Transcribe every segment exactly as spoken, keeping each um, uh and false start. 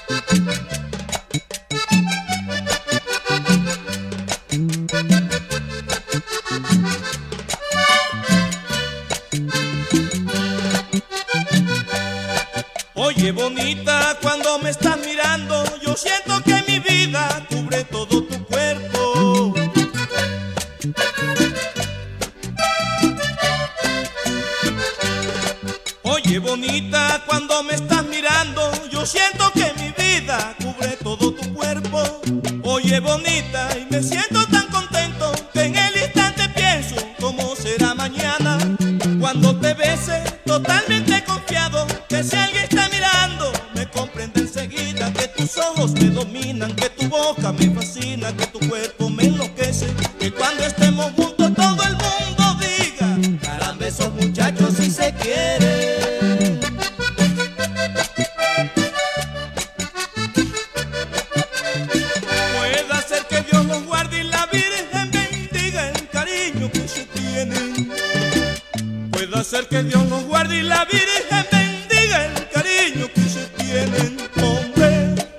Oye bonita, cuando me estás mirando, yo siento que mi vida cubre todo tu cuerpo. Oye bonita, cuando me estás mirando, yo siento que mi vida cubre todo tu cuerpo. Oye bonita, y me siento tan contento que en el instante pienso cómo será mañana cuando te bese totalmente confiado, que si alguien está mirando me comprende enseguida, que tus ojos me dominan, que tu boca me fascina, que tu cuerpo me enloquece, que cuando estemos juntos todo el mundo diga: caramba, esos muchachos sí se quieren. Puede ser que Dios los guarde y la Virgen bendiga el cariño que se tienen. Puede ser que Dios los guarde y la Virgen bendiga el cariño que se tienen, hombre.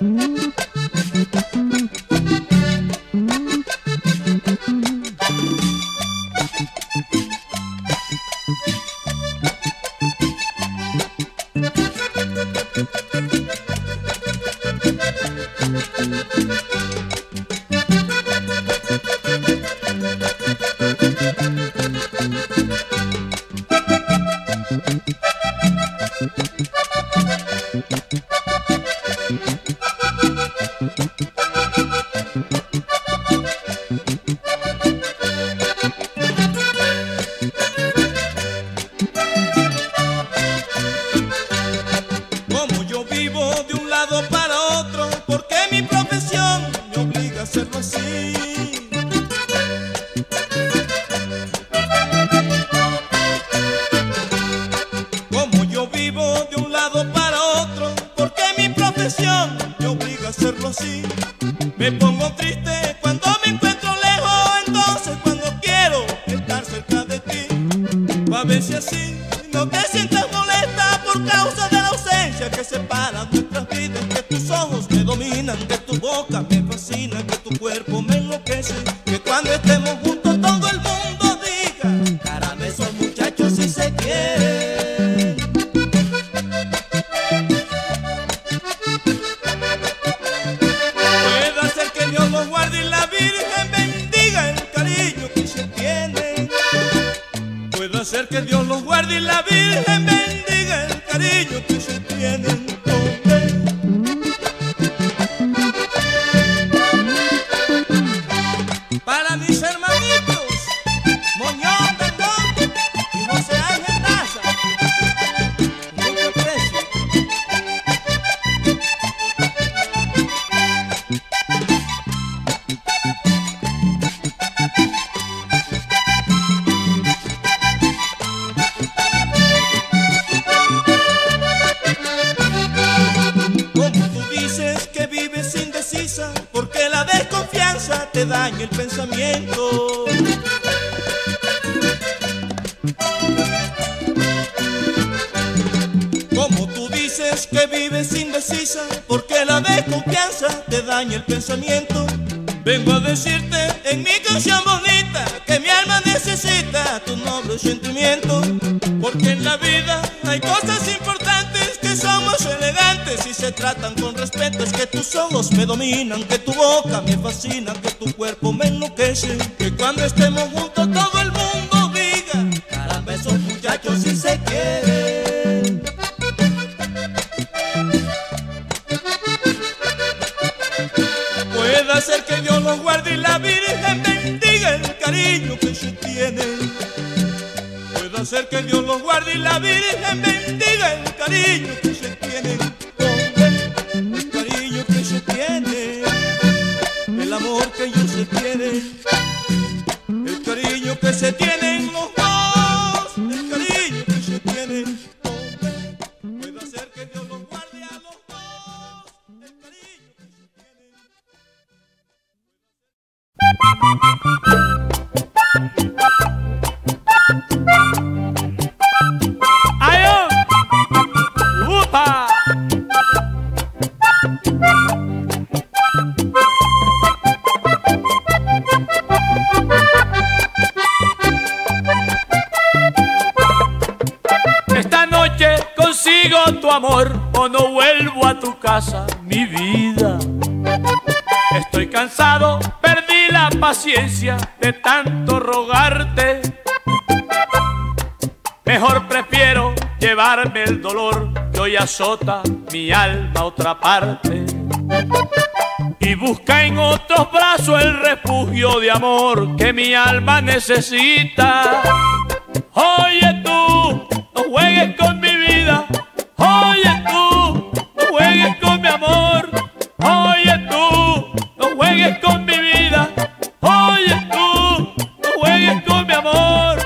Como yo vivo de un lado para otro, porque mi profesión me obliga a hacerlo así. Como yo vivo de un lado para otro, porque mi profesión me obliga a hacerlo así. Me pongo triste cuando me encuentro lejos, entonces cuando quiero estar cerca de ti, pa' ver si así no te sientas molesta por causa de la ausencia que separa nuestras vidas, que tus ojos me dominan, que tu boca me fascina, que tu cuerpo me enloquece, que cuando estemos juntos todo el mundo diga: caramba, esos muchachos sí se quieren. Puede ser que Dios los guarde y la Virgen bendiga el cariño que se tienen. Puede ser que Dios los guarde y la Virgen bendiga el cariño que se tienen, hombre. Para mis hermanitos Moñón Tendón y José Ángel Daza, mucho precio. Como tú dices que vives indecisa, porque la desconfianza te daña el pensamiento. Como tú dices que vives indecisa, porque la desconfianza te daña el pensamiento. Vengo a decirte en mi canción bonita que mi alma necesita tu noble sentimiento, porque en la vida hay cosas importantes que son más elegantes y se tratan con respeto. Es que tus ojos me dominan, que tu boca me fascina, que tu cuerpo me enloquece, que cuando estemos juntos todo el mundo diga: caramba, esos muchachos sí se quieren. Puede ser que Dios los guarde y la Virgen bendiga el cariño que se tienen. Puede ser que Dios los guarde y la Virgen bendiga el cariño que se tienen, hombre, el cariño que se tiene, el amor que ellos se tienen, el cariño que se tienen los dos, el cariño que se tienen, hombre. Puede ser que Dios los guarde a los dos, el cariño que se tienen. ¡Ay, oh! ¡Upa! pasa, mi vida? Estoy cansado, perdí la paciencia de tanto rogarte. Mejor prefiero llevarme el dolor que hoy azota mi alma a otra parte, y busca en otros brazos el refugio de amor que mi alma necesita. Oye tú, no juegues con mi vida. Oye tú, no juegues con mi amor. Oye tú, no juegues con mi vida. Oye tú, no juegues con mi amor.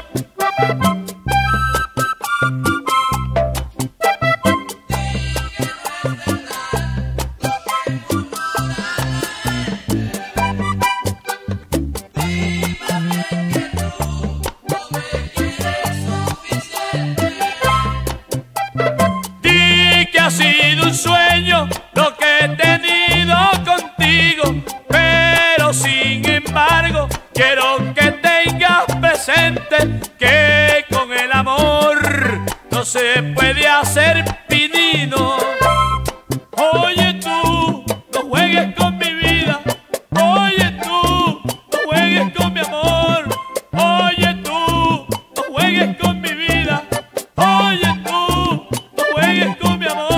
Ha sido un sueño lo que he tenido contigo, pero sin embargo quiero que tengas presente que con el amor no se puede hacer pinino. Oye tú, no juegues con mi vida. Oye tú, no juegues con mi amor. Oye tú, no juegues con mi vida. Oye tú, no juegues con mi amor.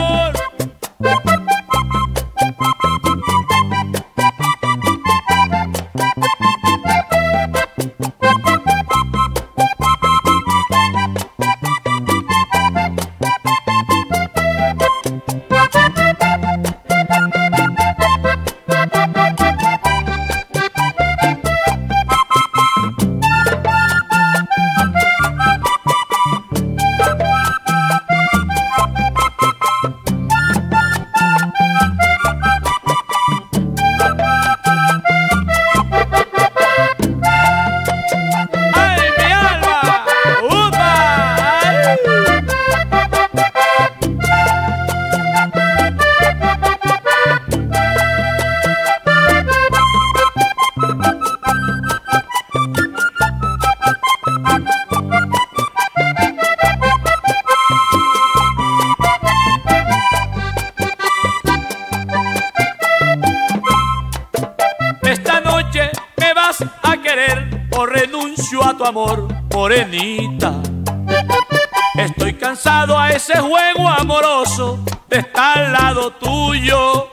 A querer o renuncio a tu amor, morenita. Estoy cansado a ese juego amoroso de estar al lado tuyo.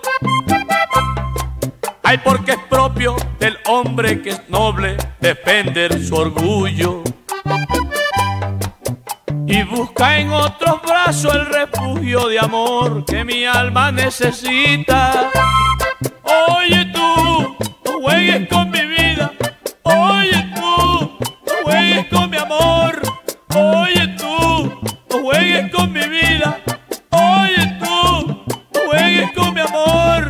Ay, porque es propio del hombre que es noble defender su orgullo, y busca en otros brazos el refugio de amor que mi alma necesita. Oye tú, no juegues con mi vida. Oye tú, no juegues con mi amor. Oye tú, no juegues con mi vida. Oye tú, no juegues con mi amor.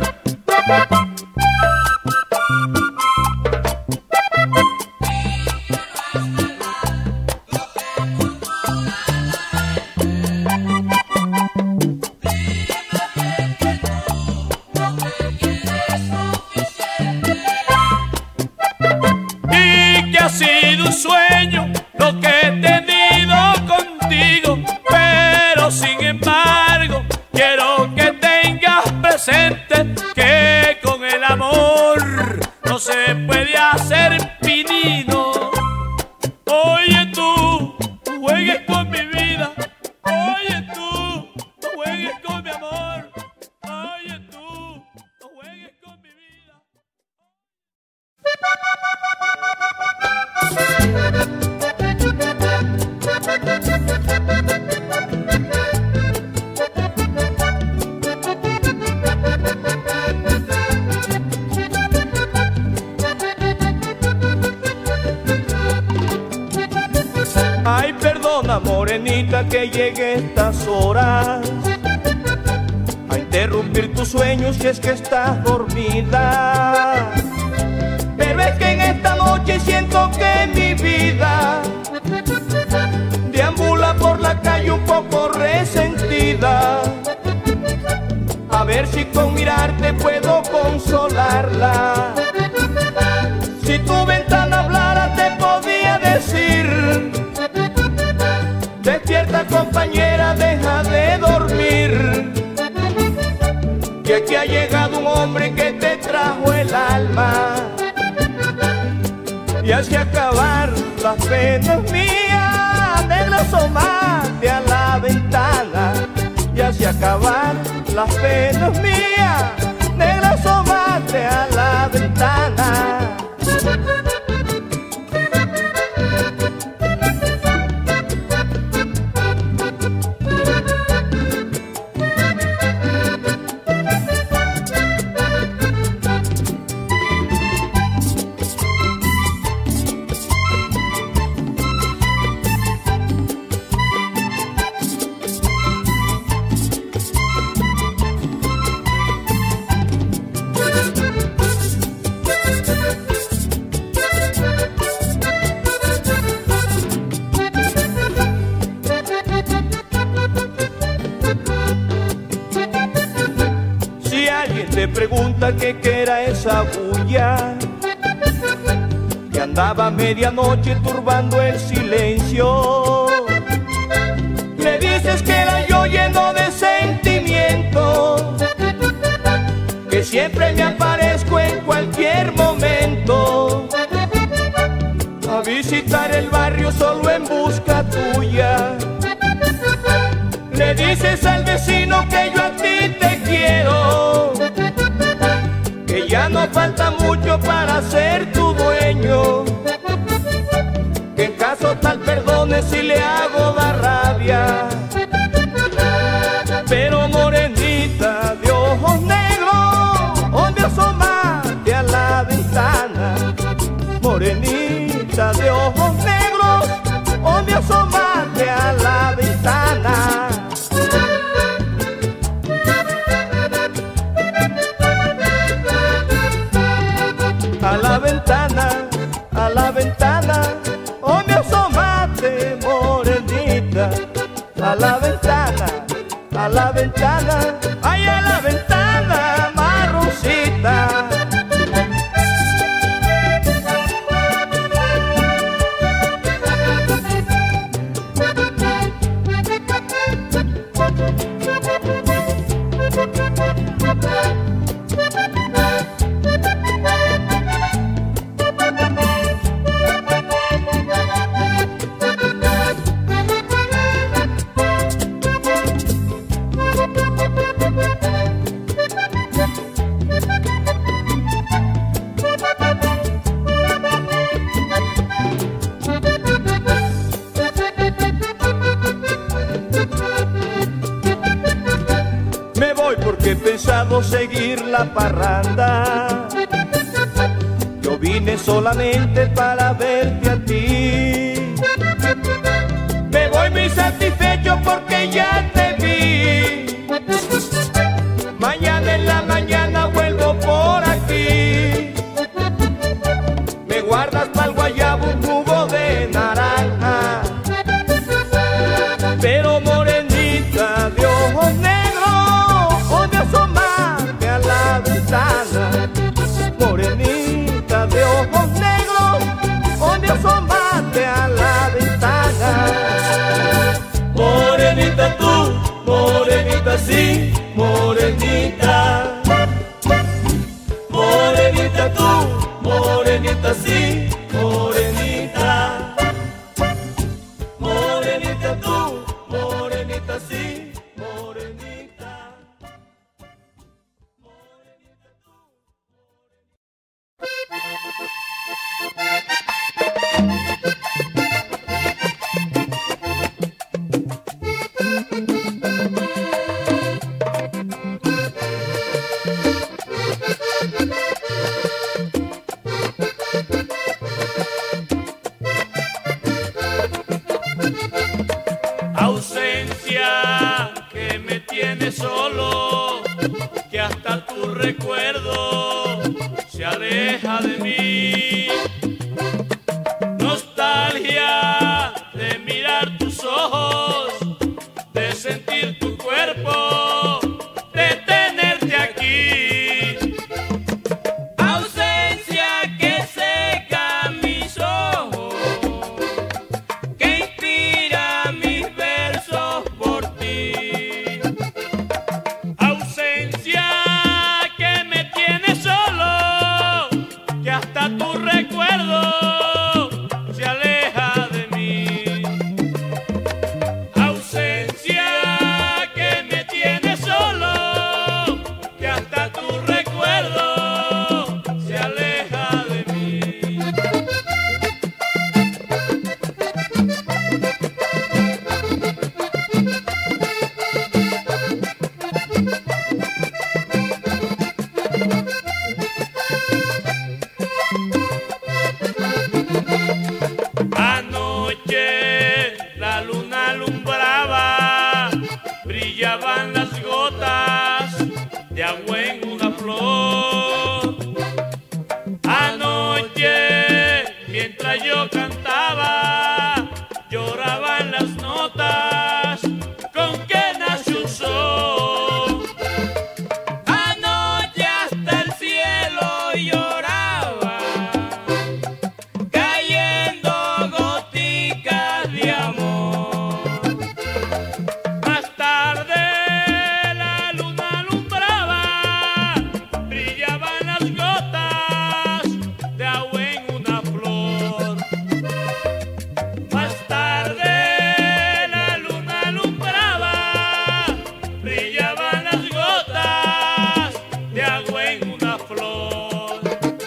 Ha sido un sueño lo que he tenido contigo, pero sin embargo quiero que tengas presente que con el amor no se puede hacer pinino. Oye tú, no juegues con mi vida. Oye tú, no juegues con mi amor. Oye tú, no juegues con mi vida. Ay, perdona, morenita, que llegue estas horas a interrumpir tus sueños si es que estás dormida. Pero es que en esta noche siento que mi vida deambula por la calle un poco resentida. A ver si con mirarte puedo consolarla. Si tu ventana hablara te podía decir: despierta, compañera, deja de dormir, que llegado un hombre que te trajo el alma y hace acabar las penas mías. Negro, asómate a la ventana y hace acabar las penas mías. Negro, asómate a la ventana. Te pregunta que qué era esa bulla que andaba a medianoche turbando el silencio. Le dices que era yo lleno de sentimientos, que siempre me aparezco en cualquier momento a visitar el barrio solo en busca tuya. Le dices al vecino que yo a ti te quiero, que ya no falta mucho para ser tu dueño, que en caso tal perdone si le hago dar rabia. Pero morenita de ojos negros, ¿dónde asomaste a la ventana? Morenita de ojos negros, ¿dónde asomaste a la ventana? A la ventana, a la ventana, oh me asomaste, morenita. A la ventana, a la ventana, ay, a la ventana, marroncita. Porque he pensado seguir la parranda. Yo vine solamente para verte a ti. Me voy muy satisfecho porque ya te vi. Mañana en la mañana vuelvo por aquí. Me guardas pa'l guayabo un jugo de naranja. Pero morenita de ojos negros, ¿dónde asomarte a la ventana? Morenita de ojos negros, ¿dónde asomarte a la ventana? Morenita tú, morenita sí, morenita. Morenita tú, morenita sí, morenita. Morenita tú, morenita sí, morenita. Morenita tú. Ausencia que me tiene solo, que hasta tu recuerdo se aleja de mí. Nostalgia de mirar tus ojos, de sentir tu cuerpo, de tenerte aquí. Ausencia que seca mis ojos, que inspira mis versos por ti. Ausencia que Anoche la luna alumbraba, brillaban las gotas de agua en una flor. Anoche, mientras yo cantaba, lloraban las notas con que nace un sol. Anoche hasta el cielo lloraba, cayendo goticas de amor. Más tarde la luna alumbraba, brillaban las gotas de agua en una flor. Más tarde la luna alumbraba, brillaban las gotas de agua en una flor.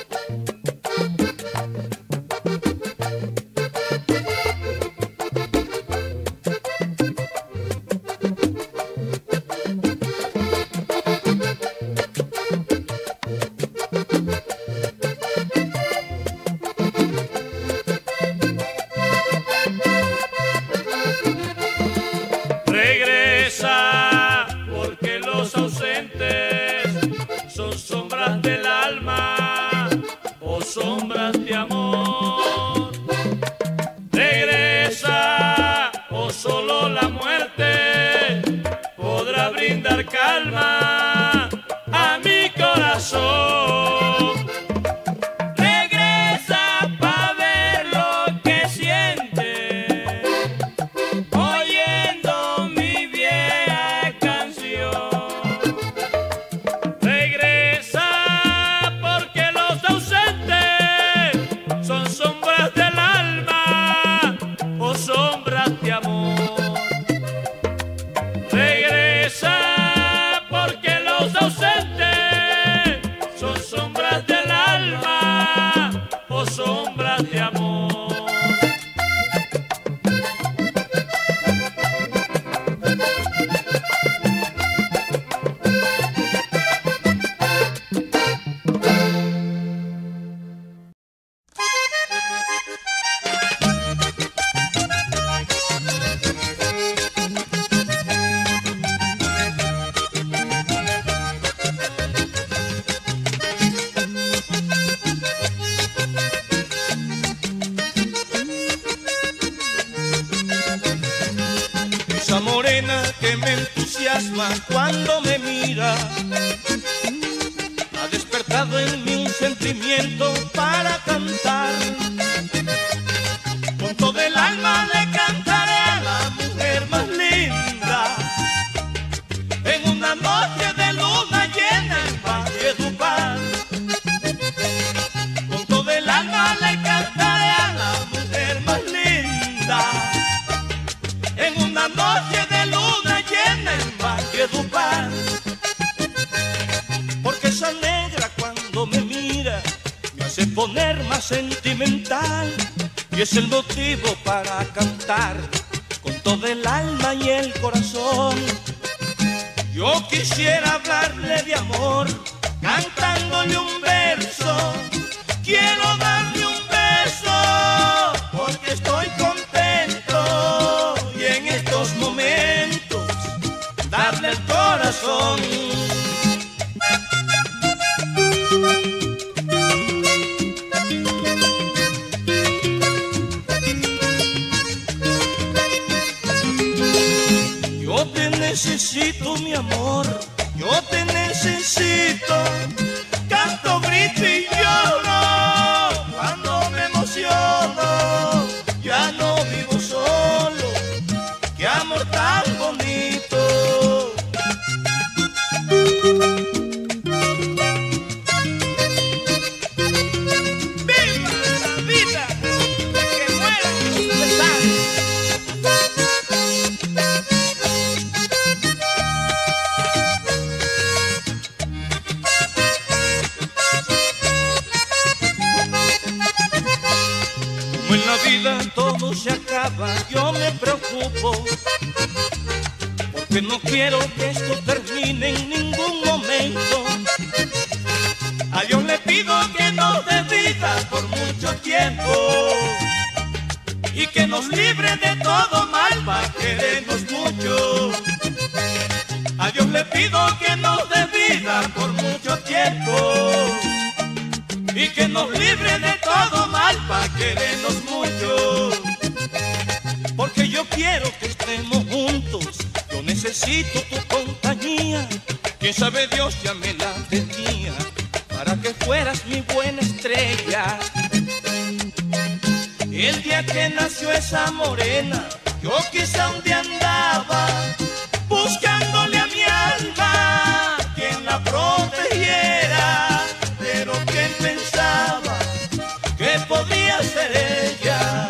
Regresa, porque los ausentes son sombras del alma o sombras de amor. Regresa, o solo la muerte podrá brindar calma a mi corazón. Regresa pa' ver lo que siente, oyendo mi vieja canción. Regresa, porque los ausentes son sombras del alma o sombras de amor. Regresa, porque los ausentes son sombras del alma o sombras de amor. Esa morena que me entusiasma cuando me mira, ha despertado en mí un sentimiento para cantar. Con todo el alma le cantaré a la mujer más linda, en una noche de luna llena en Valledupar. Con todo el alma le cantaré a la mujer más linda, en una noche de luna llena en Valledupar. Porque esa negra cuando me mira me hace poner más sentimental, y es el motivo para cantar con todo el alma y el corazón. Yo quisiera hablarle de amor, cantándole un verso. Quiero darle un beso, porque estoy contento, y en estos momentos darle el corazón. Yo te necesito, mi amor, yo te necesito. Canto, grito y lloro cuando me emociono. Ya no vivo solo, qué amor tan bonito. ¡Viva la vida! ¡Que mueran los pesares! Como en la vida todo se acaba, yo me preocupo, porque no quiero que esto termine en ningún momento. que nos libre de todo mal para querernos mucho. A Dios le pido que nos dé vida por mucho tiempo y que nos libre de todo mal para querernos mucho. Porque yo quiero que estemos juntos, yo necesito tu compañía. Quién sabe, Dios ya me la tenía para que fueras mi buena estrella. El día que nació esa morena, yo quizá un día andaba buscándole a mi alma quien la protegiera, pero ¿quién pensaba que podría ser ella?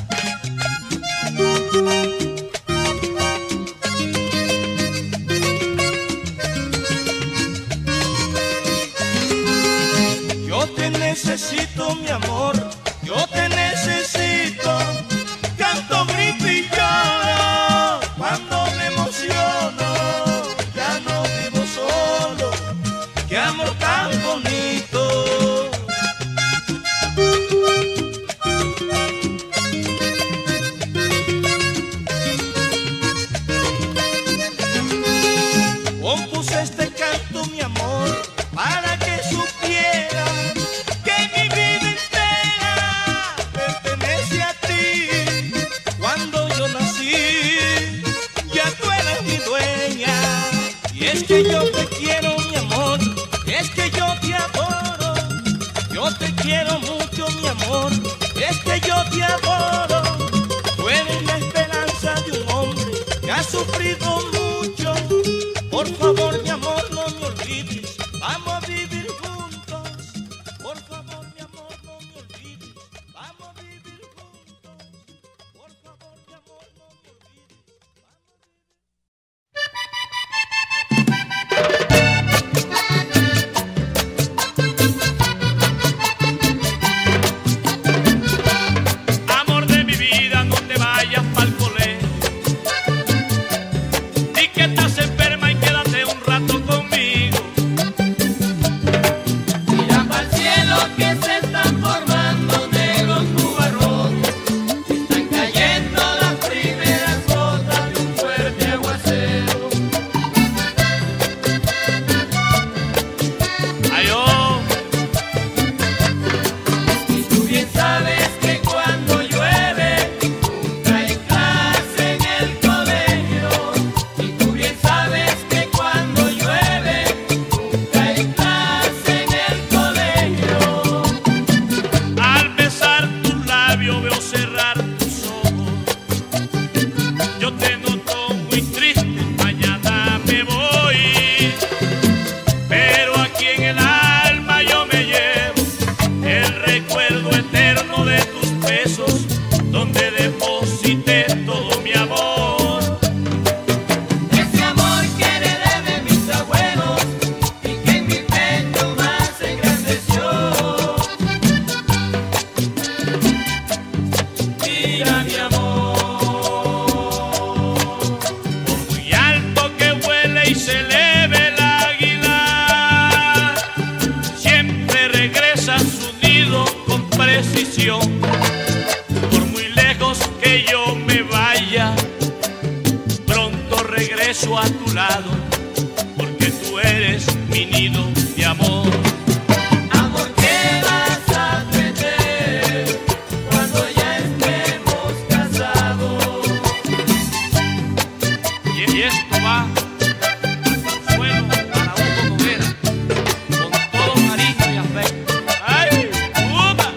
Yo te necesito, mi amor, yo te necesito. Canto, grito y lloro cuando me emociono. Ya no vivo solo, qué amor tan bonito. Compuse este canto, mi amor, para que supiera que mi vida entera pertenece a ti. Cuando yo nací, ya tú eres mi dueña. Y es que yo te quiero, mi amor, es que yo te adoro. Yo te quiero mucho, mi amor, es que yo te adoro. Tú eres la esperanza de un hombre que ha sufrido mucho. Por favor, mi amor, no me olvides, vamos a vivir juntos. Por favor, mi amor, no me olvides, vamos a vivir juntos. Por favor, mi amor, no me olvides, vamos a... Amor de mi vida, no te vayas pa'l colegio. Di que estás enferma y quédate un rato conmigo. Mira pa'l cielo que se están formando negros nubarrones. Están cayendo las primeras gotas de un fuerte aguacero. Ay, oh, Y tú bien sabes que cuando llueve nunca hay clase en el colegio. Y tú bien sabes que cuando llueve nunca hay clase en el colegio. al besar tus labios veo cerrar tus ojos. Yo te noto muy triste, mañana me voy. Pero aquí en el alma yo me llevo el recuerdo eterno de tus besos, donde deposité todo mi amor. Ese amor que heredé de mis abuelos y que en mi pecho más se engrandeció. Mira mi amor, Por muy alto que vuele y se eleve el águila, siempre regresa a su nido con precisión. Por muy lejos que yo me vaya, pronto regreso a tu lado, porque tú eres mi nido de amor. amor que vas a aprender cuando ya estemos casados. Y, y esto va al consuelo para Hugo Noguera, con todo cariño y afecto. ¡Ay! ¡Upa!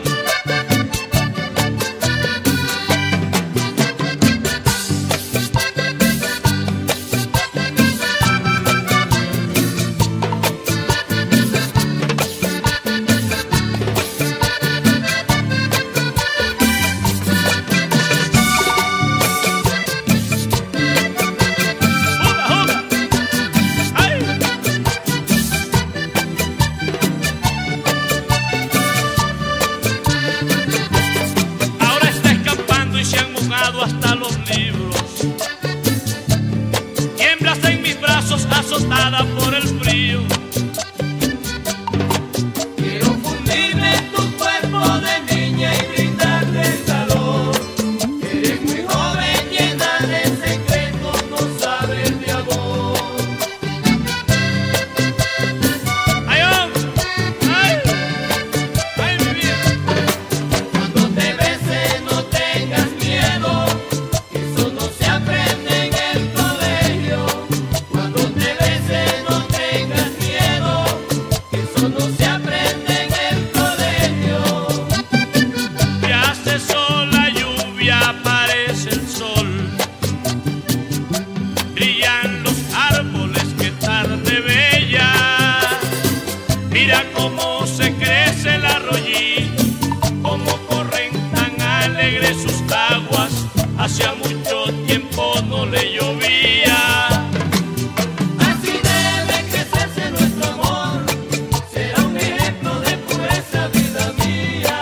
cómo se crece el arroyí, cómo corren tan alegres sus aguas. Hacía mucho tiempo no le llovía. Así debe crecerse nuestro amor, será un ejemplo de pureza, vida mía.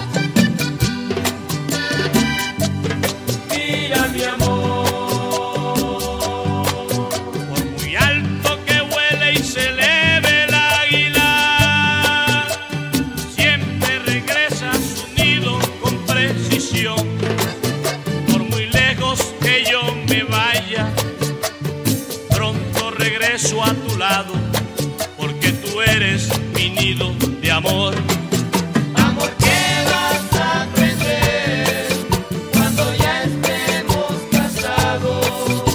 Mira mi amor. Por muy alto que vuele y se eleve el águila, siempre regresa a su nido con precisión. Por muy lejos que yo me vaya, pronto regreso a tu lado, porque tú eres mi nido de amor. Amor que vas a aprender cuando ya estemos casados.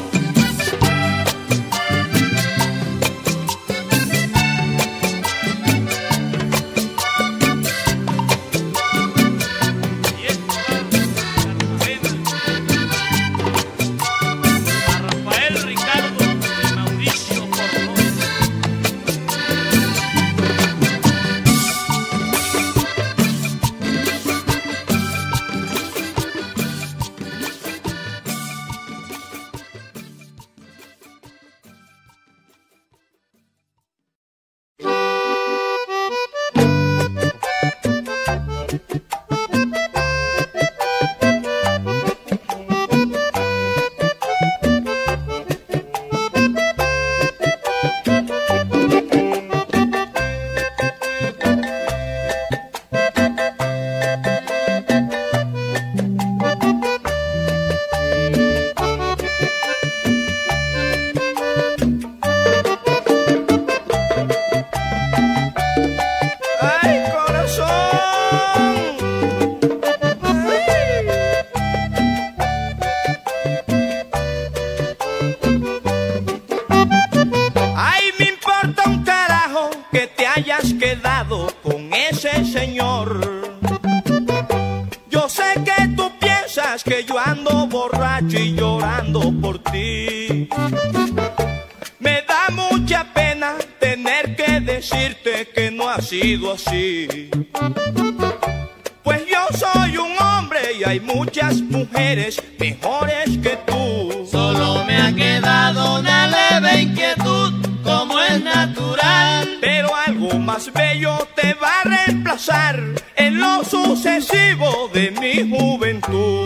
Y esto va a Rafael Ricardo de Mauricio Portón. ¡Ay, corazón! ¡Ay, me importa un carajo que te hayas quedado con ese señor! Yo sé que tú piensas que yo ando borracho y llorando por ti. Me da mucha pena tener que decirte que no ha sido así. Pues yo soy un hombre y hay muchas mujeres mejores que tú. Solo me ha quedado una leve inquietud, como es natural. Pero algo más bello te va a reemplazar en lo sucesivo de mi juventud.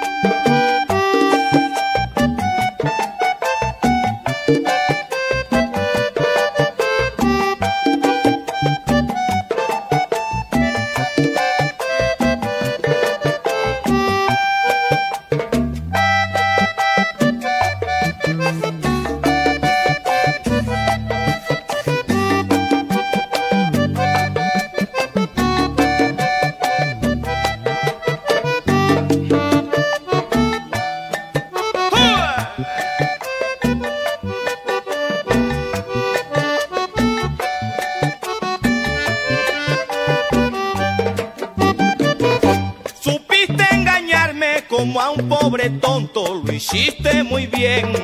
Supiste engañarme como a un pobre tonto, lo hiciste muy bien.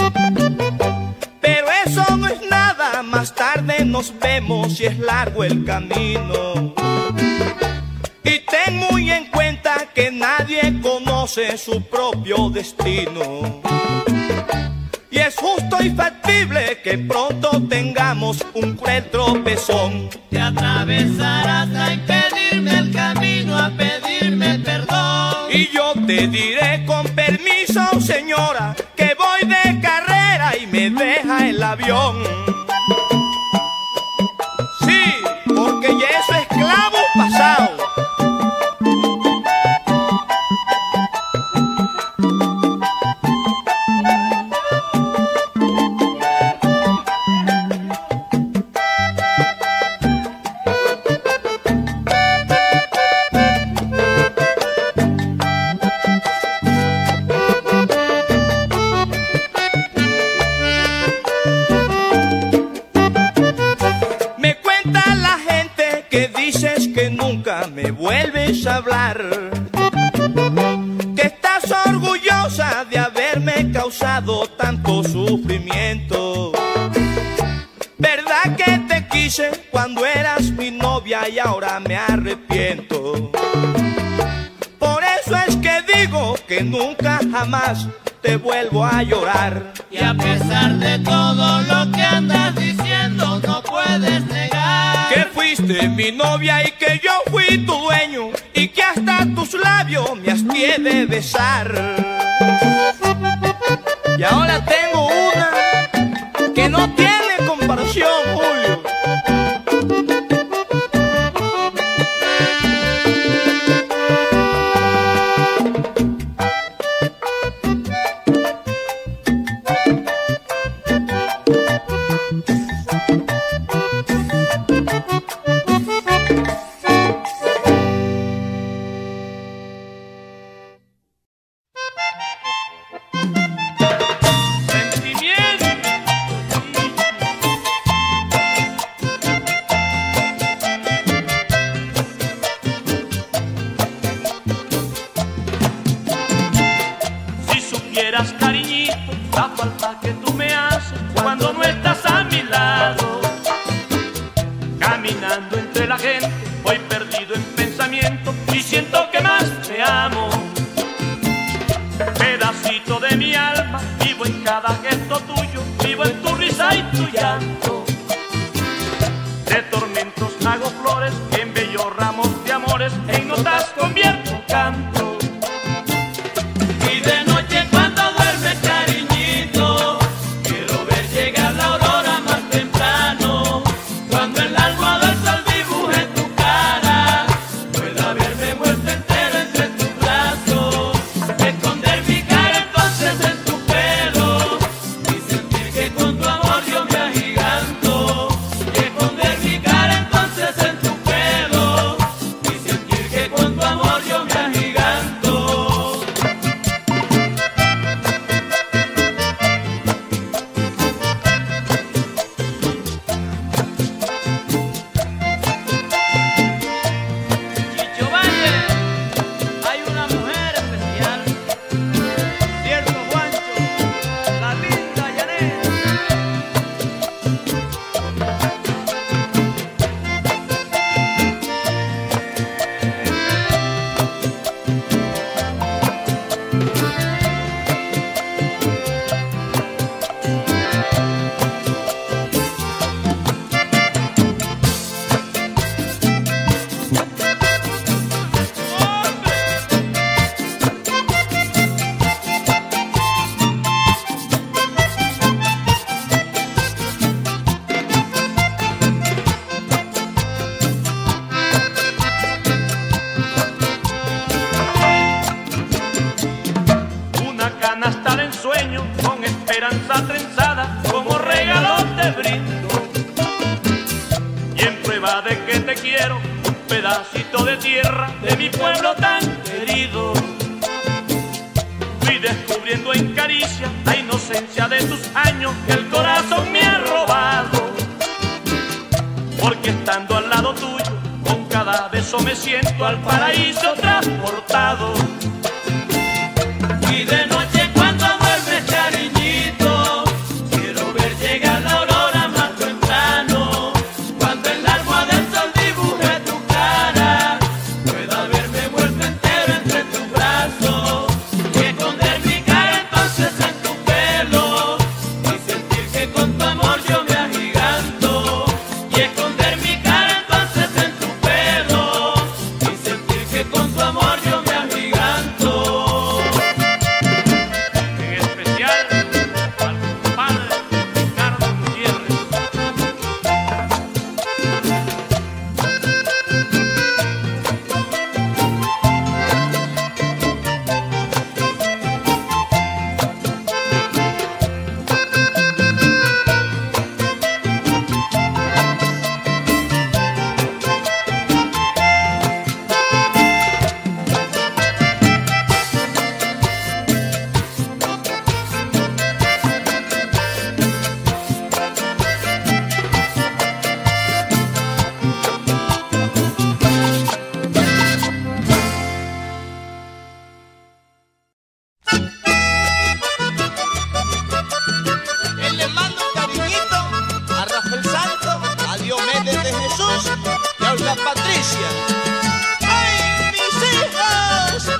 Pero eso no es nada, más tarde nos vemos y es largo el camino. Y ten muy en cuenta que nadie conoce su propio destino. Y es justo y factible que pronto tengamos un cruel tropezón. Te atravesarás a impedirme el camino, a pedirme perdón. Y yo te diré con permiso, señora, que voy de carrera y me deja el avión. Sí, porque ya eso es clavo pasado. Me vuelves a hablar, que estás orgullosa de haberme causado tanto sufrimiento. ¿Verdad que te quise cuando eras mi novia novia y ahora me arrepiento. Por eso es que digo que nunca jamás te vuelvo a llorar. Y a pesar de todo lo que andas diciendo, no puedes negar que fuiste mi novia y que yo fui tu dueño, y que hasta tus labios me hastié de besar. Y ahora tengo una que no tiene comparación, Julio. Cariñito, la falta que tú me haces cuando no estás a mi lado. Caminando entre la gente, voy perdido en pensamiento y siento que más te amo. Pedacito de mi alma, vivo en cada gesto tuyo, vivo en tu risa y tu llanto. De tormentos hago flores, en bellos ramos de amores, en notas convierto canto. Y de noche cuando duermes, cariñito, quiero ver llegar la aurora más temprano. Cuando en la almohada el sol dibuje tu cara, pueda verme muerto entero entre tus brazos, esconder mi cara entonces en tu pelo y sentir que con tu amor yo me agiganto. Y esconder mi cara entonces en tu pelo y sentir que con tu amor yo me agiganto. Chicho Valle, hay una mujer especial, cierto Juancho, la linda Yanet. Una canasta de ensueño con esperanza trenzada, como regalo te brindo. Y en prueba de que te quiero, un pedacito de tierra de mi pueblo tan querido. Fui descubriendo en caricia la inocencia de tus años que el corazón me ha robado. Porque estando al lado tuyo, con cada beso me siento al paraíso transportado. Y de noche cuando duermes, cariñito, quiero ver llegar la aurora más temprano. Cuando en la almohada el sol dibuje tu cara, pueda verme muerto entero entre tus brazos y esconder mi cara entonces en tu pelo y sentir que con tu amor yo me agiganto. Y esconder mi cara entonces en tu pelo y sentir que con tu amor yo me agiganto. Patricia. ¡Ay, mis hijos!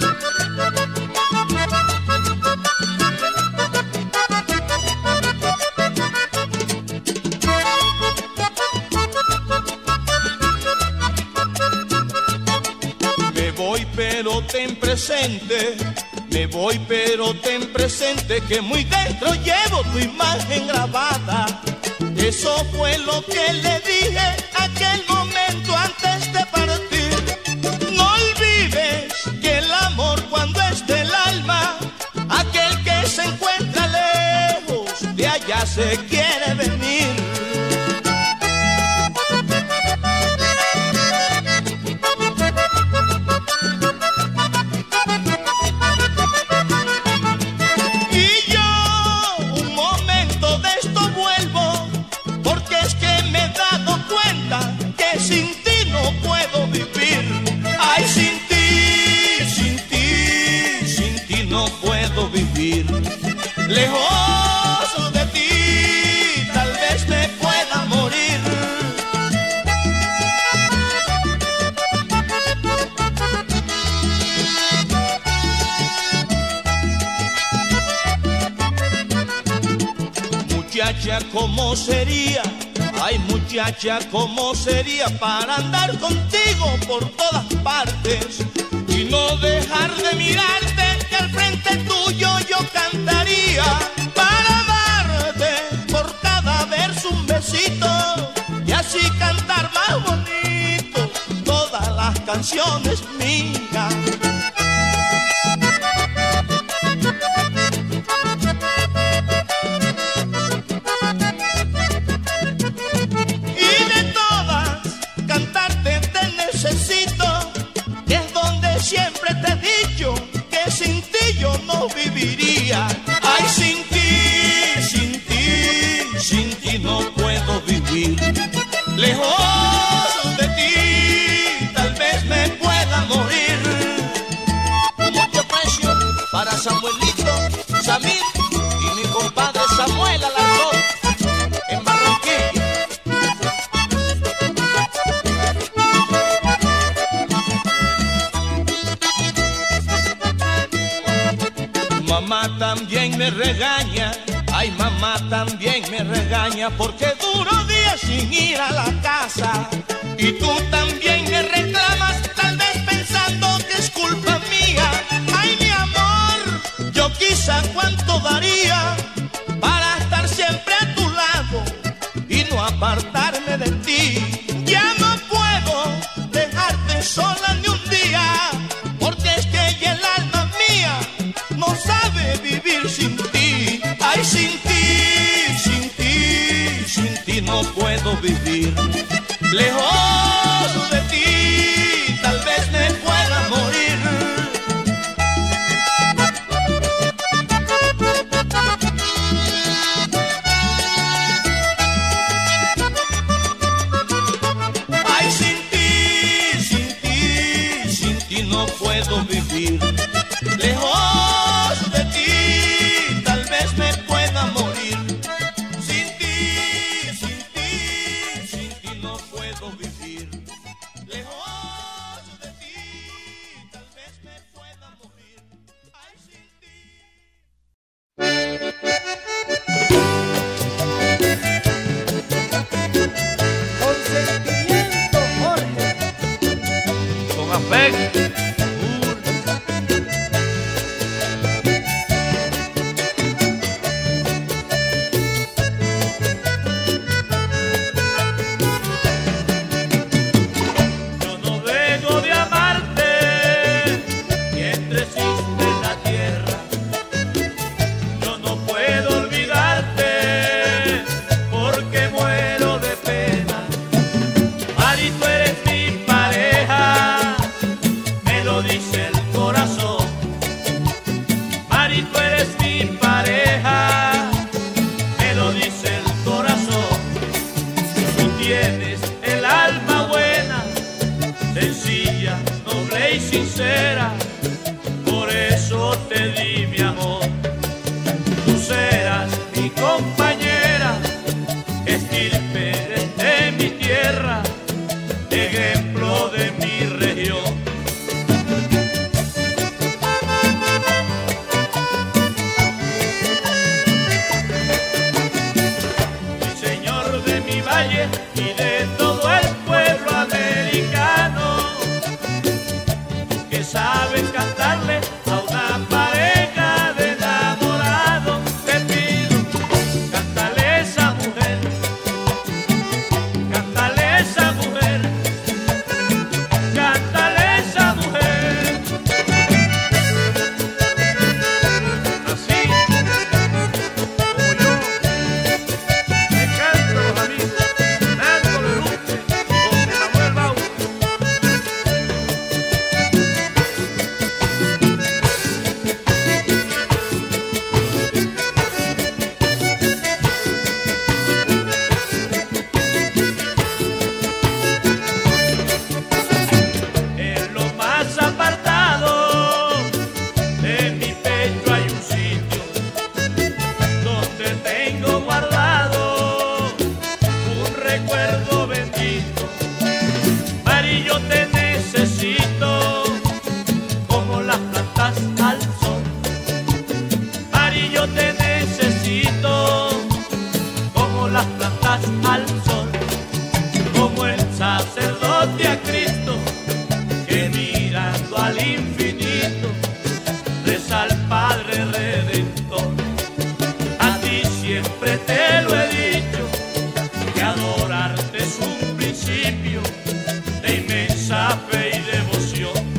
Me voy pero ten presente, me voy pero ten presente que muy dentro llevo tu imagen grabada. Eso fue lo que le dije aquel momento antes de partir. No olvides que el amor cuando es del alma, aquel que se encuentra lejos de allá se quiere venir. Lejos de ti, tal vez me pueda morir. Muchacha, ¿cómo sería? Ay, muchacha, ¿cómo sería para andar contigo por todas partes y no dejar de mirarte, que al frente tuyo yo cantaría para darte por cada verso un besito y así cantar más bonito todas las canciones mías? Y de todas cantarte te necesito, que es donde siempre te he dicho que sin ti yo no viviría. Ay, sin ti, sin ti, sin ti no puedo vivir. Lejos de ti, tal vez me pueda morir. Mucho precio para Samuelito, Samir y mi compadre Samuel Alarcón en Barranquilla. Mamá también me regaña, ay mamá también me regaña porque duro días sin ir a la casa. Y tú también me reclamas, tal vez pensando que es culpa mía. Ay mi amor, yo quizá cuánto daría para estar siempre a tu lado y no apartarme de ti. Ya no puedo dejarte sola ni un día, porque es que ella el alma mía no sabe vivir sin ti. Ay, sin ti, sin ti, sin ti no puedo vivir. Lejos de ti, tal vez me pueda morir. Ay, sin ti, sin ti, sin ti no puedo vivir. Lejos de ti, tal vez me pueda morir. Sin ti, sin ti, sin ti no puedo vivir. Lejos de ti, tal vez me pueda morir. Ay, sin ti. Consentimiento, Jorge. Con afecto. Sincera, por eso te di mi amor. Tú serás mi compañera, estirpe de mi tierra, ejemplo devote a Cristo, que mirando al infinito reza al Padre Redentor. A ti siempre te lo he dicho, que adorarte es un principio de inmensa fe y devoción.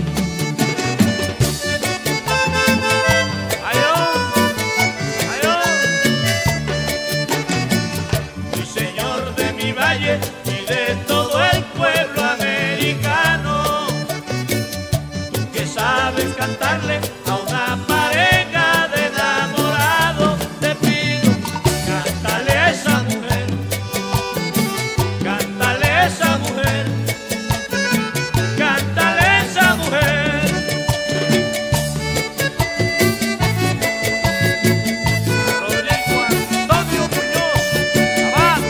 Y de todo el pueblo americano, tú que sabes cantarle a una pareja de enamorados, te pido, cántale a esa mujer, cántale a esa mujer, cántale a esa mujer. Rodrigo Antonio Muñoz, abajo.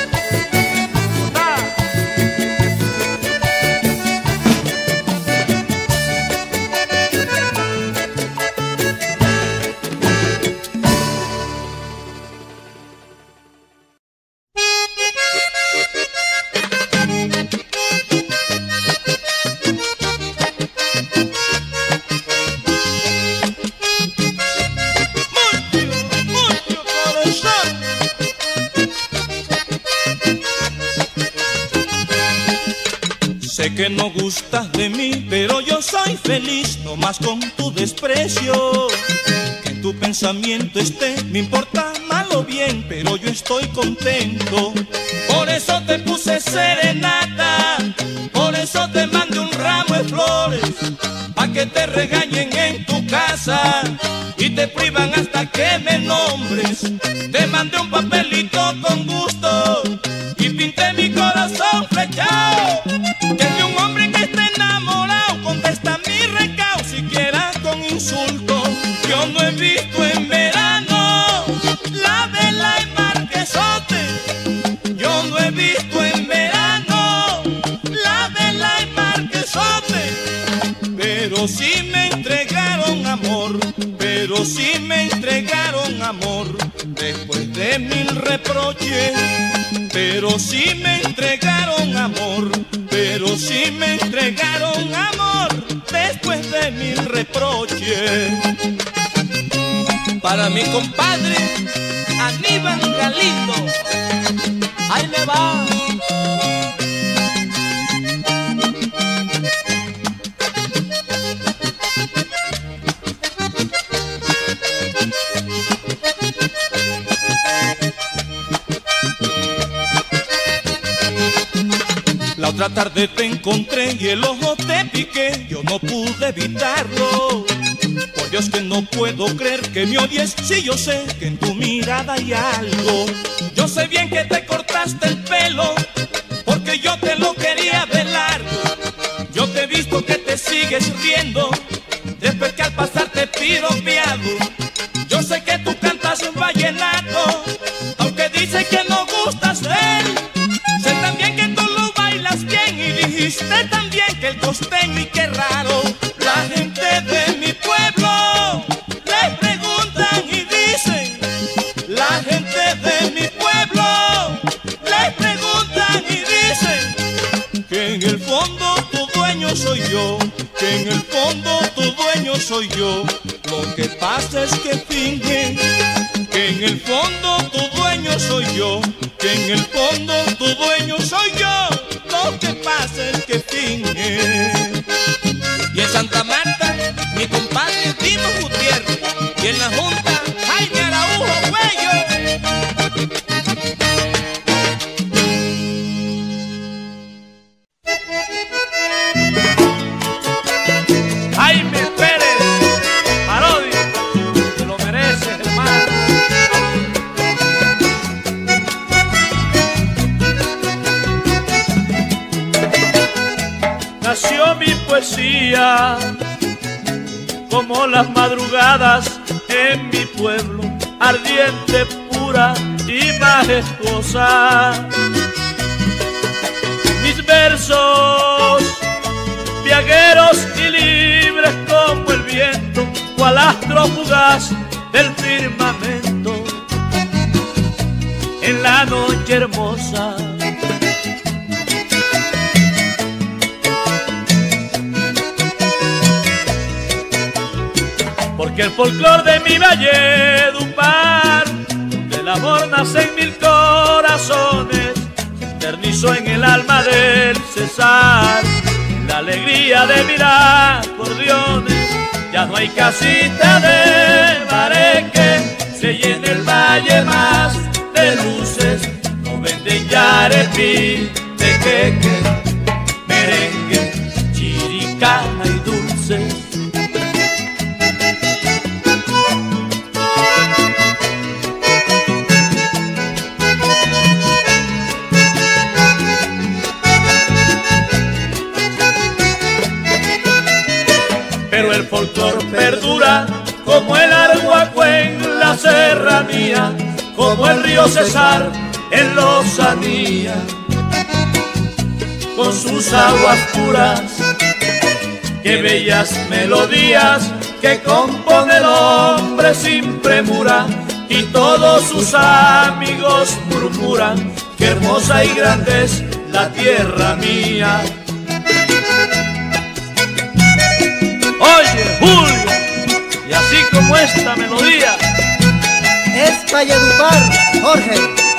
Sé que no gustas de mí, pero yo soy feliz, no más con tu desprecio. Que en tu pensamiento esté, me importa mal o bien, pero yo estoy contento. Por eso te puse serenata, por eso te mandé un ramo de flores, pa' que te regañen en tu casa y te privan hasta que me nombres. Te mandé un papelito con gusto y pinté mi corazón flechado. Que de un hombre que esté enamorado contesta mi recao, siquiera con insulto. Yo no he visto en verano la vela y marquesote. Yo no he visto en verano la vela y marquesote. Pero sí me entregaron amor, pero sí me entregaron amor, después de mil reproches. Pero sí me entregaron amor, pero sí me entregaron amor, después de mil reproches. Para mi compadre Aníbal Galindo, ahí le va. La otra tarde te encontré y el ojo te piqué, yo no pude evitarlo. Por Dios que no puedo creer que me odies, si yo sé que en tu mirada hay algo. Yo sé bien que te cortaste el pelo, porque yo te lo quería ver largo. Yo te he visto que te sigues riendo, después que al pasar te piropeado. Yo sé que tú cantas un vallenato, aunque dices que no gustas de él. Sé también que tú lo bailas bien y dijiste también que el costeño y qué raro. La gente de mi pueblo le preguntan y dicen, la gente de mi pueblo le preguntan y dicen, que en el fondo tu dueño soy yo, que en el fondo tu dueño soy yo. Lo que pasa es que fingen, que en el fondo tu dueño soy yo, que en el fondo tu dueño soy yo. Lo que pasa es que fingen. Y en Santa Marta, mi compadre Timo Gutiérrez, y en la Junta, Jaime Araújo Cuello. Jaime Pérez, parodia, te lo mereces, hermano. Nació mi poesía como las madrugadas en mi pueblo, ardiente, pura y majestuosa. Mis versos, viajeros y libres como el viento, cual astro fugaz del firmamento, en la noche hermosa. porque el folclor de mi Valledupar, donde el amor nace en mil corazones, se eternizó en el alma del César, la alegría de mil acordeones. Ya no hay casita de bareque, se llena el valle más de luces, no venden ya arepí, tequeque, merengue, chiricana y dulces. Pero el folclor perdura como el arhuaco en la serranía, como el río Cesar en lozanía, con sus aguas puras. Qué bellas melodías que compone el hombre sin premura, y todos sus amigos murmuran, qué hermosa y grande es la tierra mía. Oye, Julio, y así como esta melodía es Valledupar, Jorge.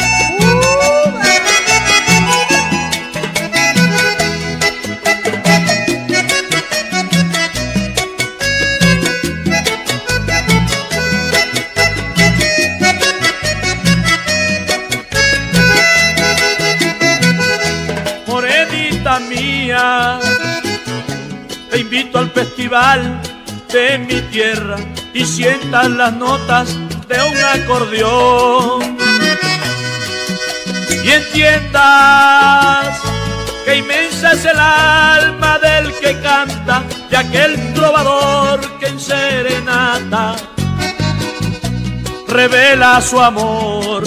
Morenita mía, te invito al festival de mi tierra y sientas las notas de un acordeón y entiendas que inmensa es el alma del que canta, y aquel trovador que en serenata revela su amor.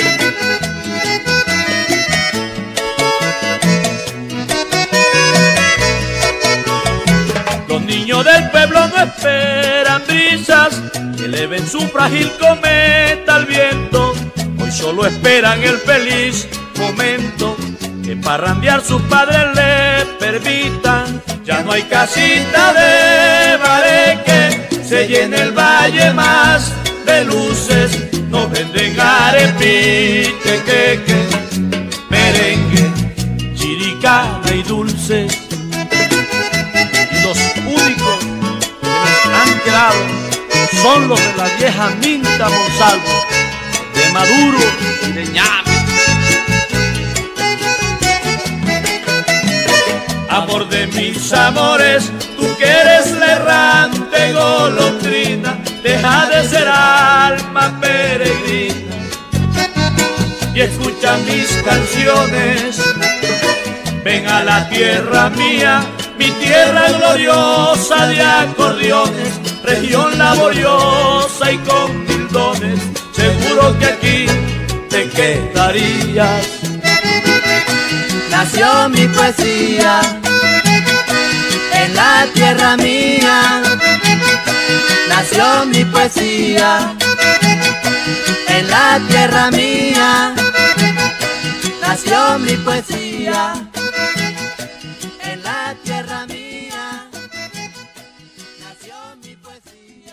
Los niños del pueblo no esperan brisas que eleven su frágil cometa al viento, hoy solo esperan el feliz momento que parrandear sus padres le permitan. Ya no hay casita de bareque, se llena el valle más de luces, no venden arepí, tequeque, merengue, chiricana y dulces. Los únicos que nos han quedado son los de la vieja Minta Monsalvo, de Maduro y de Ñame. Amor de mis amores, tú que eres la errante golondrina, deja de ser alma peregrina y escucha mis canciones. Ven a la tierra mía, mi tierra gloriosa de acordeones, región laboriosa y con mil dones, seguro que aquí te quedarías. Nació mi poesía en la tierra mía, nació mi poesía en la tierra mía, nació mi poesía en la tierra mía, nació mi poesía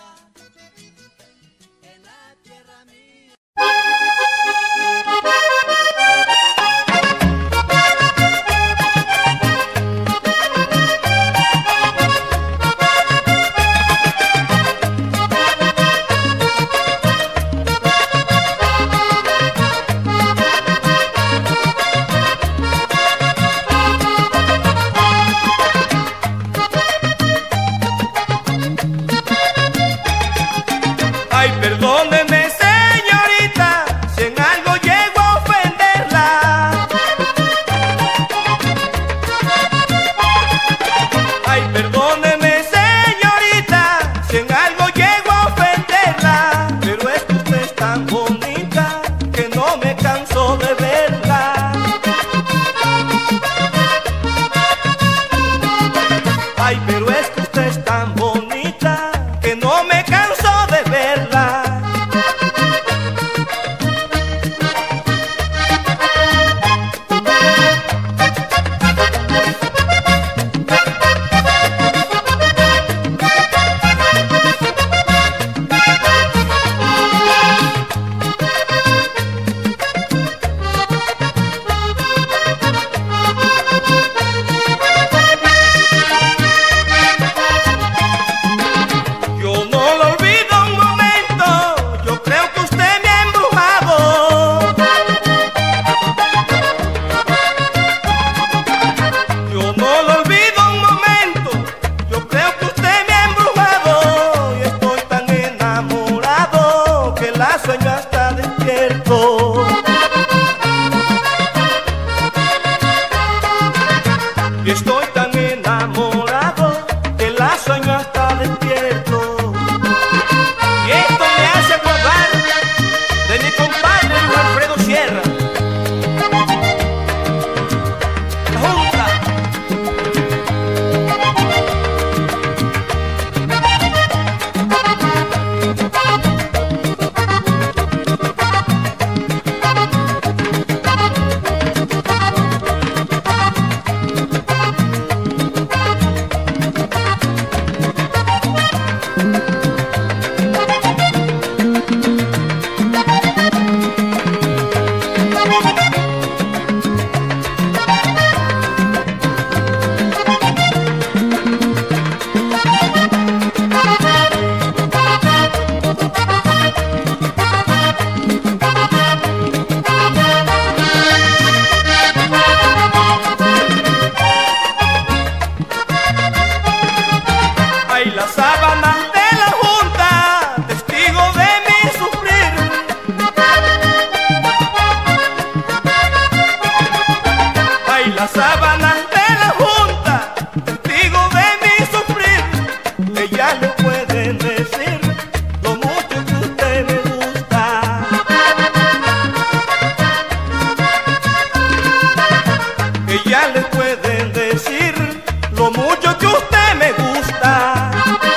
en la tierra mía. lo mucho que usted me gusta.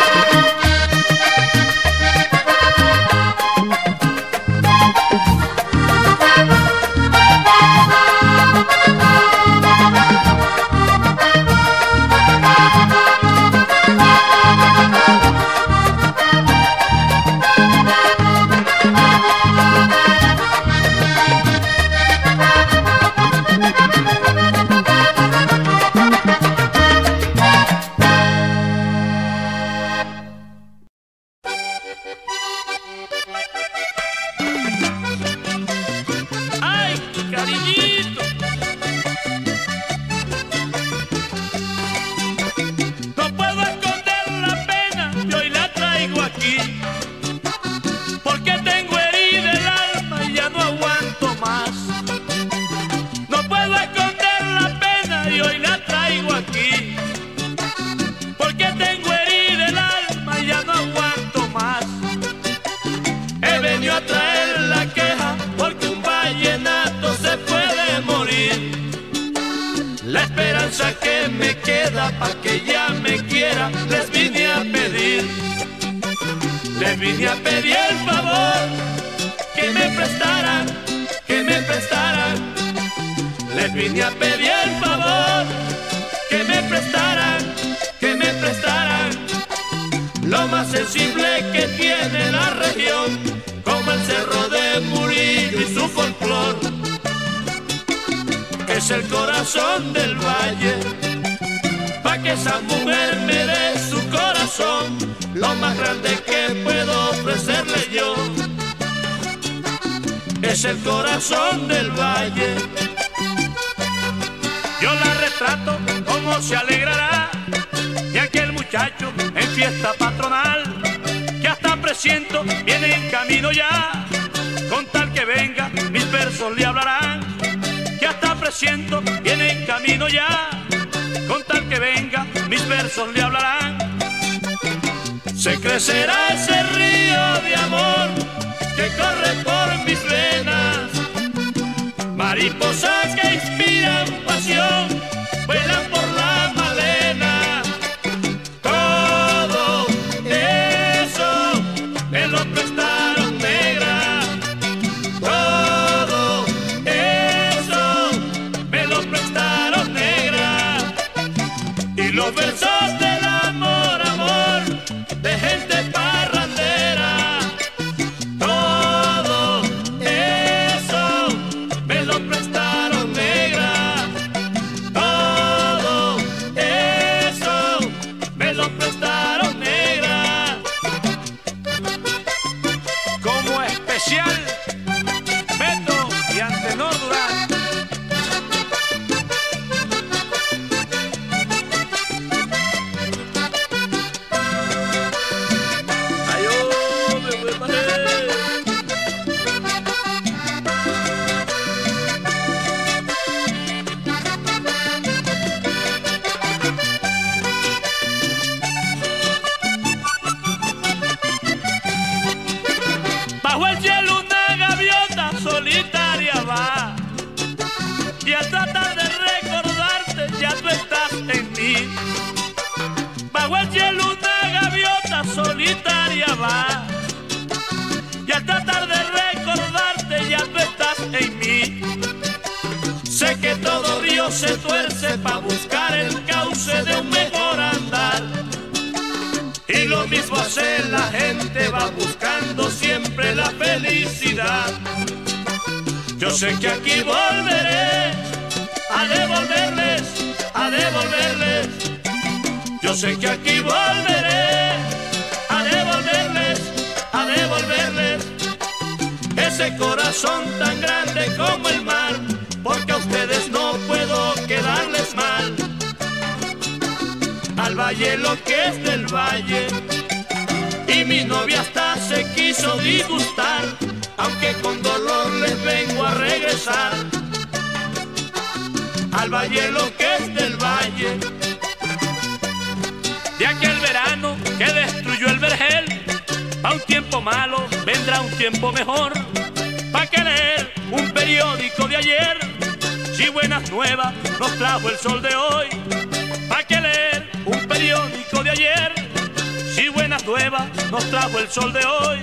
Que me queda pa' que ya me quiera, les vine a pedir, les vine a pedir el favor, que me prestaran, que me prestaran, les vine a pedir el favor, que me prestaran, que me prestaran, lo más sensible que tiene la región, como el Cerro de Murillo y su folclor. Es el corazón del valle, pa' que esa mujer me dé su corazón, lo más grande que puedo ofrecerle yo. Es el corazón del valle. Yo la retrato como se alegrará de aquel muchacho en fiesta patronal, que hasta presiento viene en camino ya, con tal que venga mis versos le hablarán. Que hasta presiento viene en camino ya, con tal que venga mis versos le hablarán. Se crecerá ese río de amor que corre por mis venas, mariposas que inspiran pasión vuelan por la malena. Todo eso me lo prestaron, negra. Todo y los versos del amor, amor, de gente parrandera. Todo eso me lo prestaron, negra. Todo eso me lo prestaron, negra. Como especial, Beto y Antenor Durán. Bajo el cielo una gaviota solitaria va, y al tratar de recordarte ya tú estás en mí. Bajo el cielo una gaviota solitaria va, y al tratar de recordarte ya tú estás en mí. Sé que todo río se tuerce pa' buscar el cauce de un mejor andar, y lo mismo hace la gente, va buscando siempre la felicidad. Yo sé que aquí volveré a devolverles, a devolverles. Yo sé que aquí volveré a devolverles, a devolverles ese corazón tan grande como el mar, porque a ustedes no puedo quedarles mal. Al valle lo que es del valle, y mi novia hasta se quiso disgustar, aunque con dolor les vengo a regresar. Al valle lo que es del valle, de aquel verano que destruyó el vergel, pa' un tiempo malo vendrá un tiempo mejor, pa' que leer un periódico de ayer, si buenas nuevas nos trajo el sol de hoy. ¿pa' qué leer un periódico de ayer si buenas nuevas nos trajo el sol de hoy?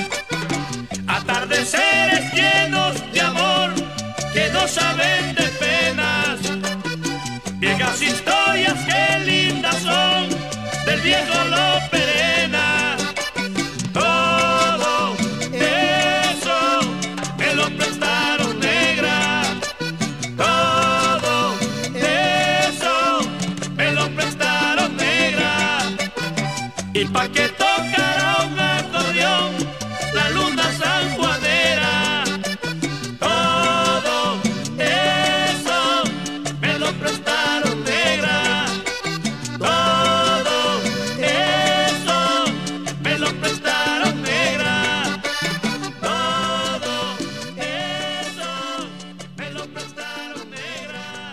Atardeceres llenos de amor que no saben de penas, viejas historias que lindas son del viejo Lo Perena. Todo eso me lo prestaron, negra. Todo eso me lo prestaron, negra. Y pa' que tocara un acordeón la luna sanjuanera. Todo eso me lo prestaron, negra. Todo eso me lo prestaron, negra. Todo eso me lo prestaron, negra.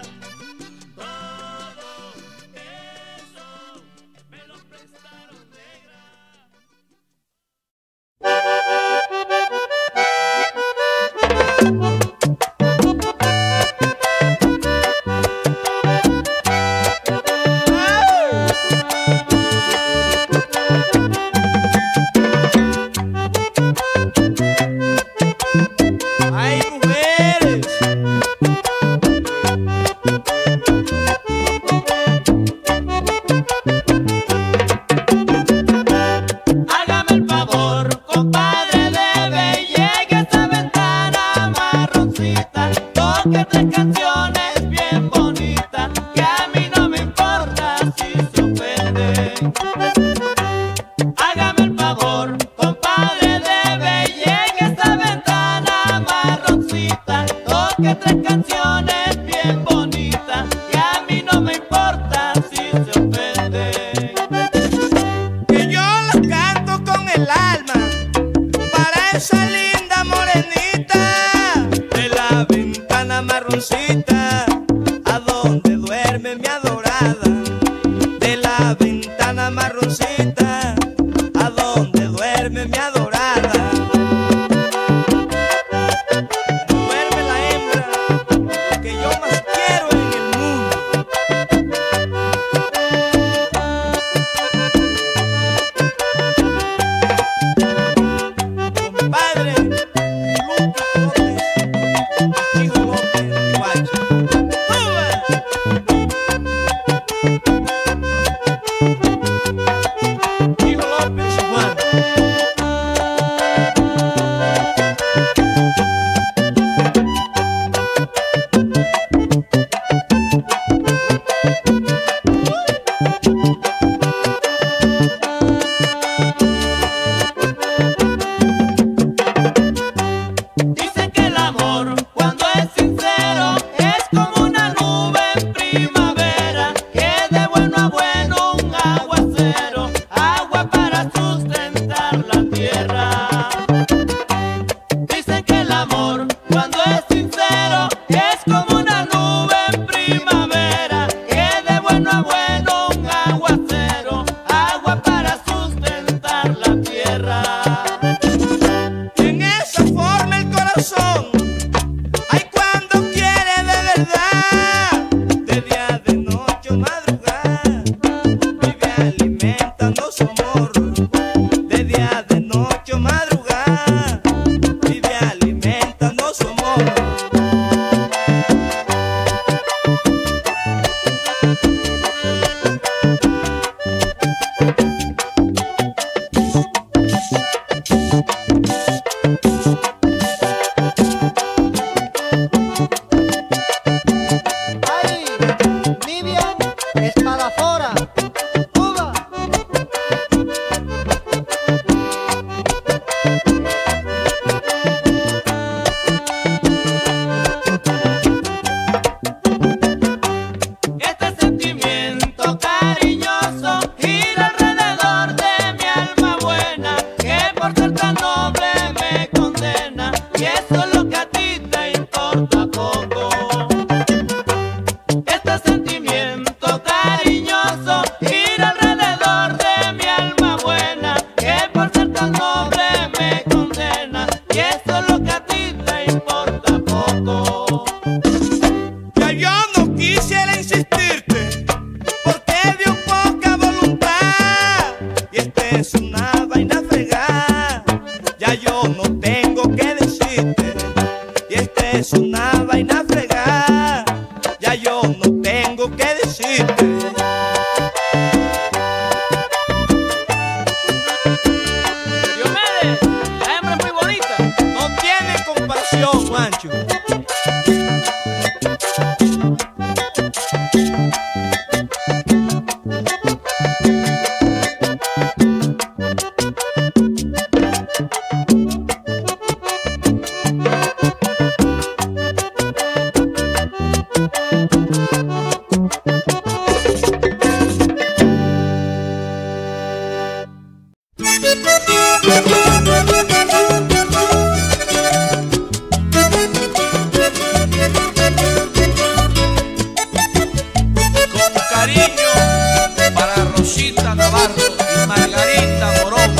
Todo eso me lo prestaron, negra. ¡Ay, mujeres! Hágame el favor, compadre, debe y llegue a esta ventana marroncita. Toque tres canciones bien bonitas, que a mí no me importa si se ofende. Hágame el favor, compadre, debe y llegue a esta ventana marroncita. Toque tres canciones bien bonitas, que a mí no me importa si se ofende. Que yo las canto con el alma para esa linda morenita de la ventana marroncita, a donde duerme mi adorada. De la ventana marroncita, a donde duerme mi adorada. Duerme la hembra que yo más quiero en el mundo. Compadre Lucas López, Chico López, Guacho. ¡Uva! Navarro y Margarita Morón.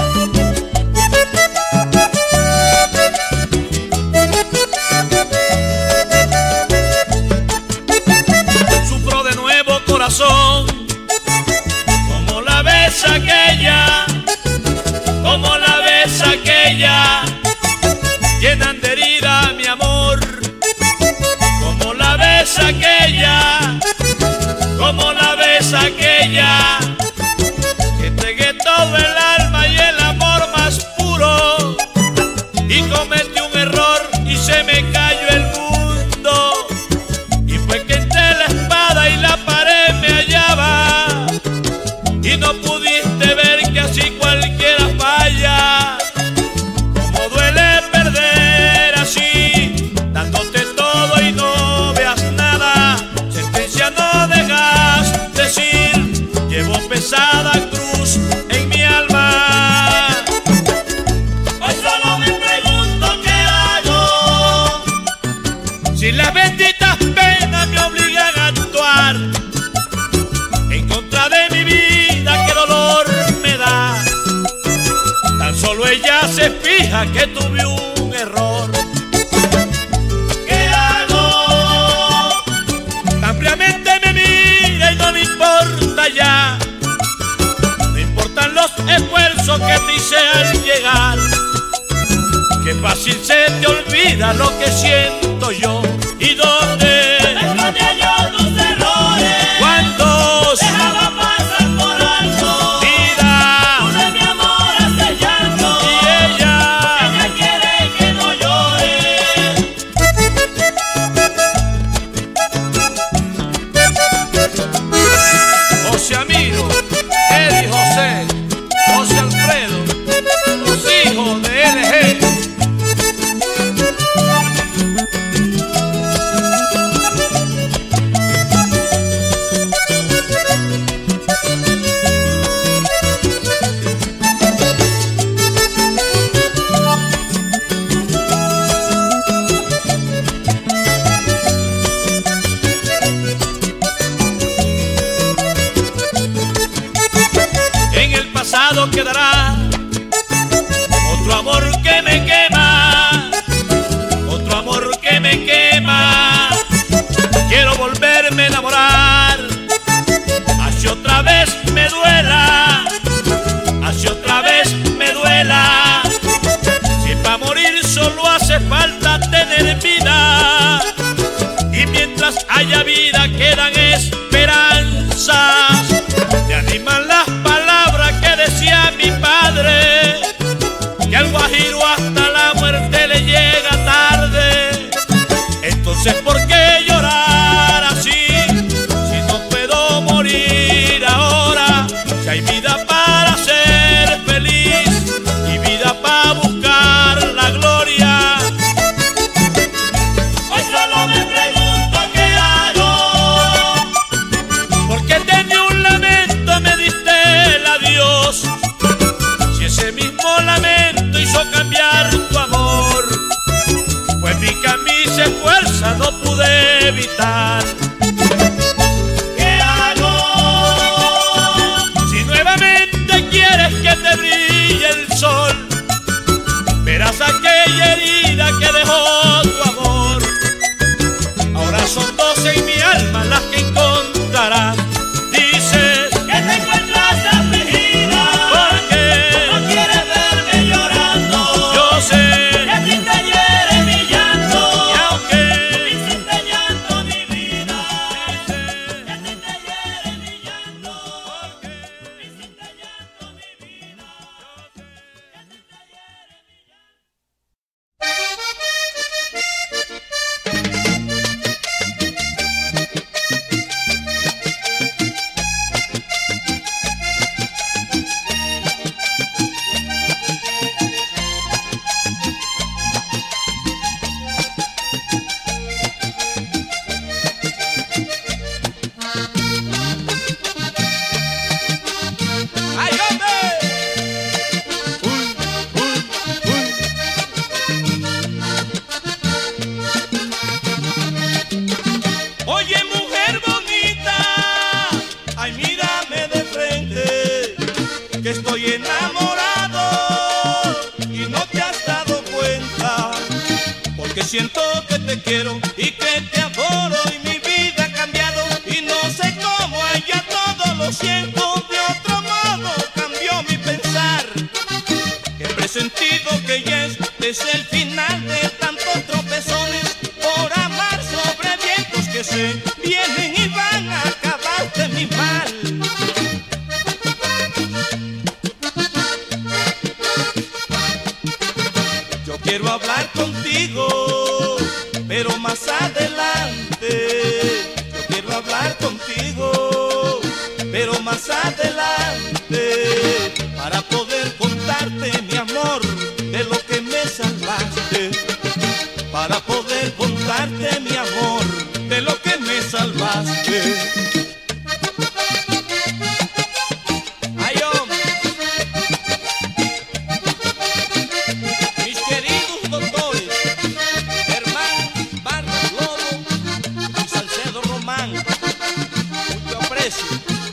Sufro de nuevo, corazón, como la vez aquella, como la vez aquella, llenan de herida mi amor, como la vez aquella, como la vez aquella, que entregué todo el alma y el amor más puro, y cometí un error y se me cayó el mundo, y fue que entre la espada y la pared me hallaba, y no pudiste ver que así cualquiera falla. Como duele perder así, dándote todo y no veas nada. Sentencia no dejas decir, llevo pesada cruz en mi alma. Hoy solo me pregunto qué hago, si las benditas penas me obligan a actuar en contra de mi vida, qué dolor me da. Tan solo ella se fija que tuve un error. ¿Qué hago? Tan fríamente me mira y no le importa ya. No importan los esfuerzos que te hice al llegar. Qué fácil se te olvida lo que siento yo. ¿Y dónde? Escondía yo tus errores, ¿Cuántos? dejaba pasar por alto. Vida. Puse mi amor a hacer llanto, Y ella. ella quiere que no llore. José Amiro, Eddie José, José Alfredo, los hijos de L G. En el pasado quedará otro amor que me quema, otro amor que me quema. Quiero volverme a enamorar, así otra vez me duela, así otra vez me duela. Si para morir solo hace falta tener vida, y mientras haya vida quedan esperanzas. Me animan las palabras que decía mi padre, que al guajiro hasta la muerte le llega tarde. Entonces ¿por qué llorar así, si no puedo morir ahora? Si hay vida para ser feliz y vida para buscar la gloria. Hoy solo me pregunto qué hago, Porque tenía un lamento, me diste el adiós. Si ese mismo lamento hizo cambiar tu amor, pues mi camisa y fuerza no pude evitar. ¿qué hago? Si nuevamente quieres que te brille el sol, verás aquella herida que dejó tu amor. Ahora son dos en mi alma las que encontrarás. Dices, Que te encuentras afligida, ¿por qué? no quieres verme llorando. Yo sé. Que a ti te hiere mi llanto, Y aunque hiciste llanto mi vida. que estoy enamorado y no te has dado cuenta, porque siento que te quiero y que te adoro y mi vida ha cambiado y no sé cómo ella todo lo siento de otro modo, cambió mi pensar. He presentido que ya es, es el final de tantos tropezones por amar sobre vientos que se vienen y van a acabar de mi mal. Yo quiero hablar contigo, pero más adelante. Yo quiero hablar contigo, pero más adelante, para poder contarte, mi amor, de lo que me salvaste. Para poder contarte, mi amor, de lo que me salvaste. Ay, hombre. Mis queridos doctores, Germán Vargas Lobo y Salcedo Román, mucho aprecio.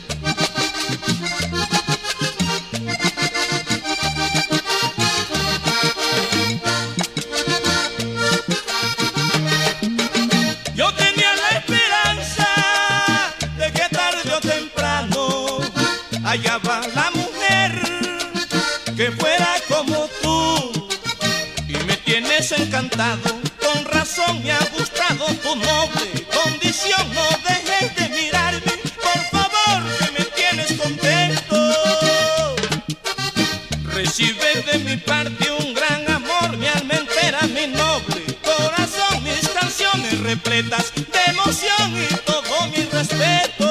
Yo tenía la esperanza de que tarde o temprano hallaba la mujer que fuera como tú, y me tienes encantado, con razón me ha gustado tu noble condición, no dejes de mirarme, por favor, que me tienes contento. Recibes de mi parte un gran amor, mi alma entera, mi noble corazón, mis canciones repletas de emoción y todo mi respeto.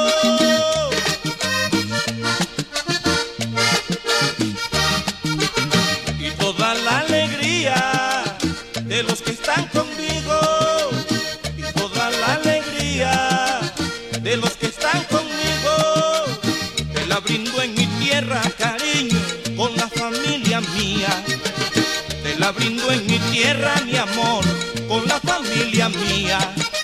Y toda la alegría de los que están conmigo, y toda la alegría de los que están conmigo, te la brindo en mi tierra, cariño, con la familia mía. Te la brindo en mi tierra, mi amor, con la familia mía.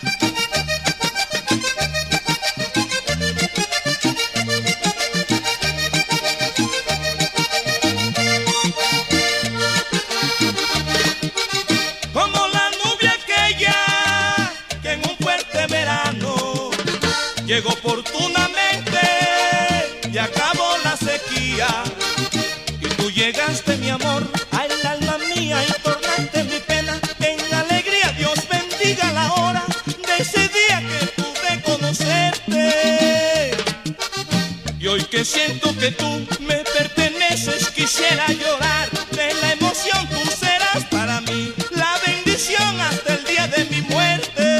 Como la nube aquella que en un fuerte verano llegó oportunamente y acabó la sequía. Y tú llegaste, mi amor, al alma mía y tornaste mi pena en alegría. Dios bendiga la hora de ese día que pude conocerte. Y hoy que siento que tú me perteneces, quisiera llorar de la emoción. Tú serás para mí la bendición hasta el día de mi muerte.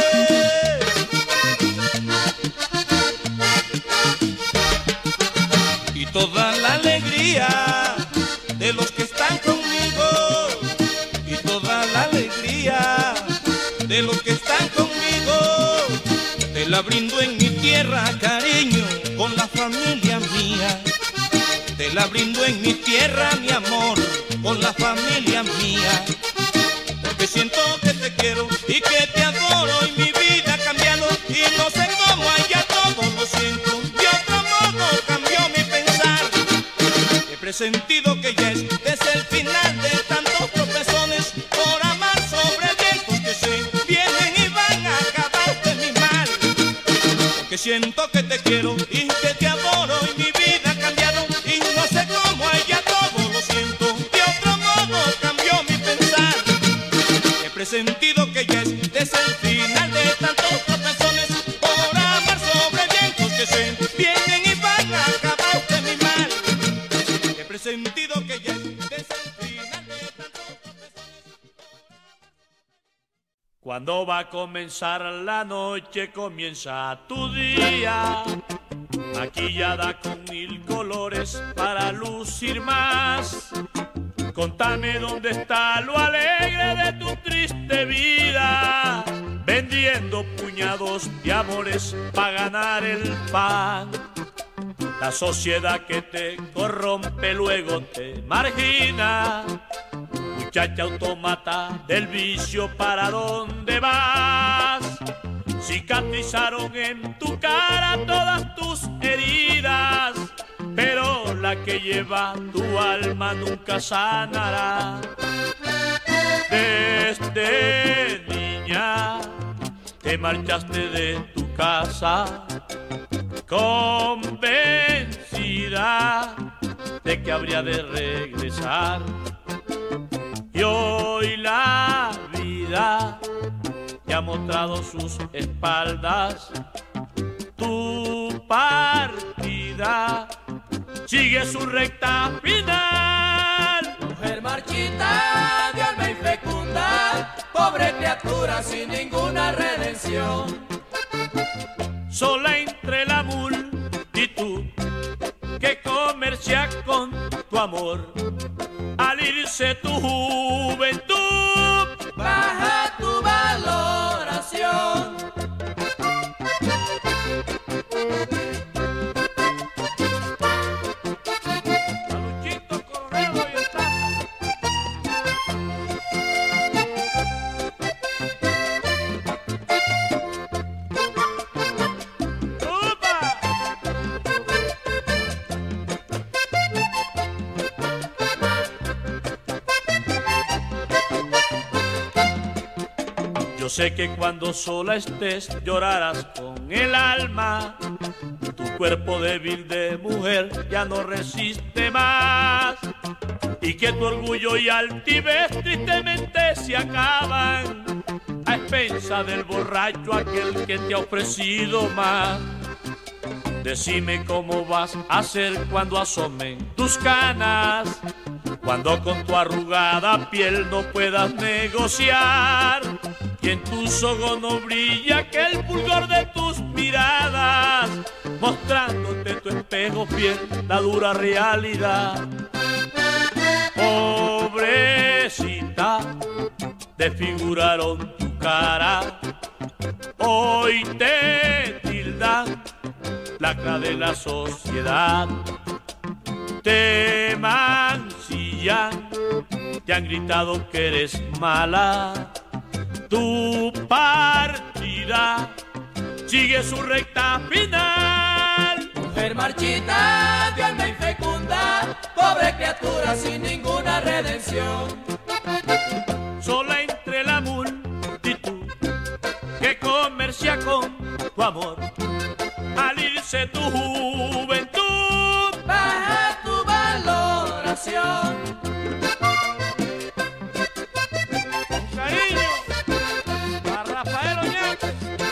Y toda la alegría de los que están conmigo, y toda la alegría de los que están conmigo, te la brindo en mi tierra, cariño, con la familia mía. Te la brindo en mi tierra, mi amor, con la familia mía. Porque siento que te quiero y que te adoro y mi vida ha cambiado y no sé cómo allá todo lo siento. De otro modo cambió mi pensar. He presentido que ya es desde el final de tantos tropezones por amar sobre vientos que se vienen y van a acabar de mi mal. Porque siento que te quiero y que te adoro y mi vida ha cambiado y no sé cómo allá todo lo siento. De otro modo cambió mi pensar. He presentido que ya es desde el final de tantos tropezones por amar sobre vientos que se vienen y van a acabar de mi mal. He presentido que ya es desde el final de tantos tropezones. Cuando va a comenzar la noche, comienza tu día, maquillada con mil colores para lucir más. Contame dónde está lo alegre de tu triste vida, vendiendo puñados de amores para ganar el pan. La sociedad que te corrompe luego te margina. Muchacha autómata del vicio, ¿para dónde vas? Cicatrizaron en tu cara todas tus heridas, pero la la que lleva tu alma nunca sanará. Desde niña te marchaste de tu casa, convencida de que habría de regresar. Y hoy la vida te ha mostrado sus espaldas. Tu partida sigue su recta final. Mujer marchita de alma infecunda, pobre criatura sin ninguna redención. Sola entre la multitud que comercia con tu amor, al irse tu juventud baja tu valoración. Paluchito Correo y el Tata. ¡Opa! Yo sé que cuando sola estés llorarás con el alma. Tu cuerpo débil de mujer ya no resiste más, y que tu orgullo y altivez tristemente se acaban a expensa del borracho aquel que te ha ofrecido más. Decime cómo vas a hacer cuando asomen tus canas, cuando con tu arrugada piel no puedas negociar, y en tus ojos no brilla aquel fulgor de tus miradas, mostrándote tu espejo fiel la dura realidad. Pobrecita, desfiguraron tu cara, hoy te tildan lacra de la sociedad. Te mancillan, te han gritado que eres mala. Tu partida sigue su recta final. Mujer marchita de alma infecunda, pobre criatura sin ninguna redención. Sola entre la multitud que comercia con tu amor, al irse tu juventud baja tu valoración. Con cariño a Rafael Oñate.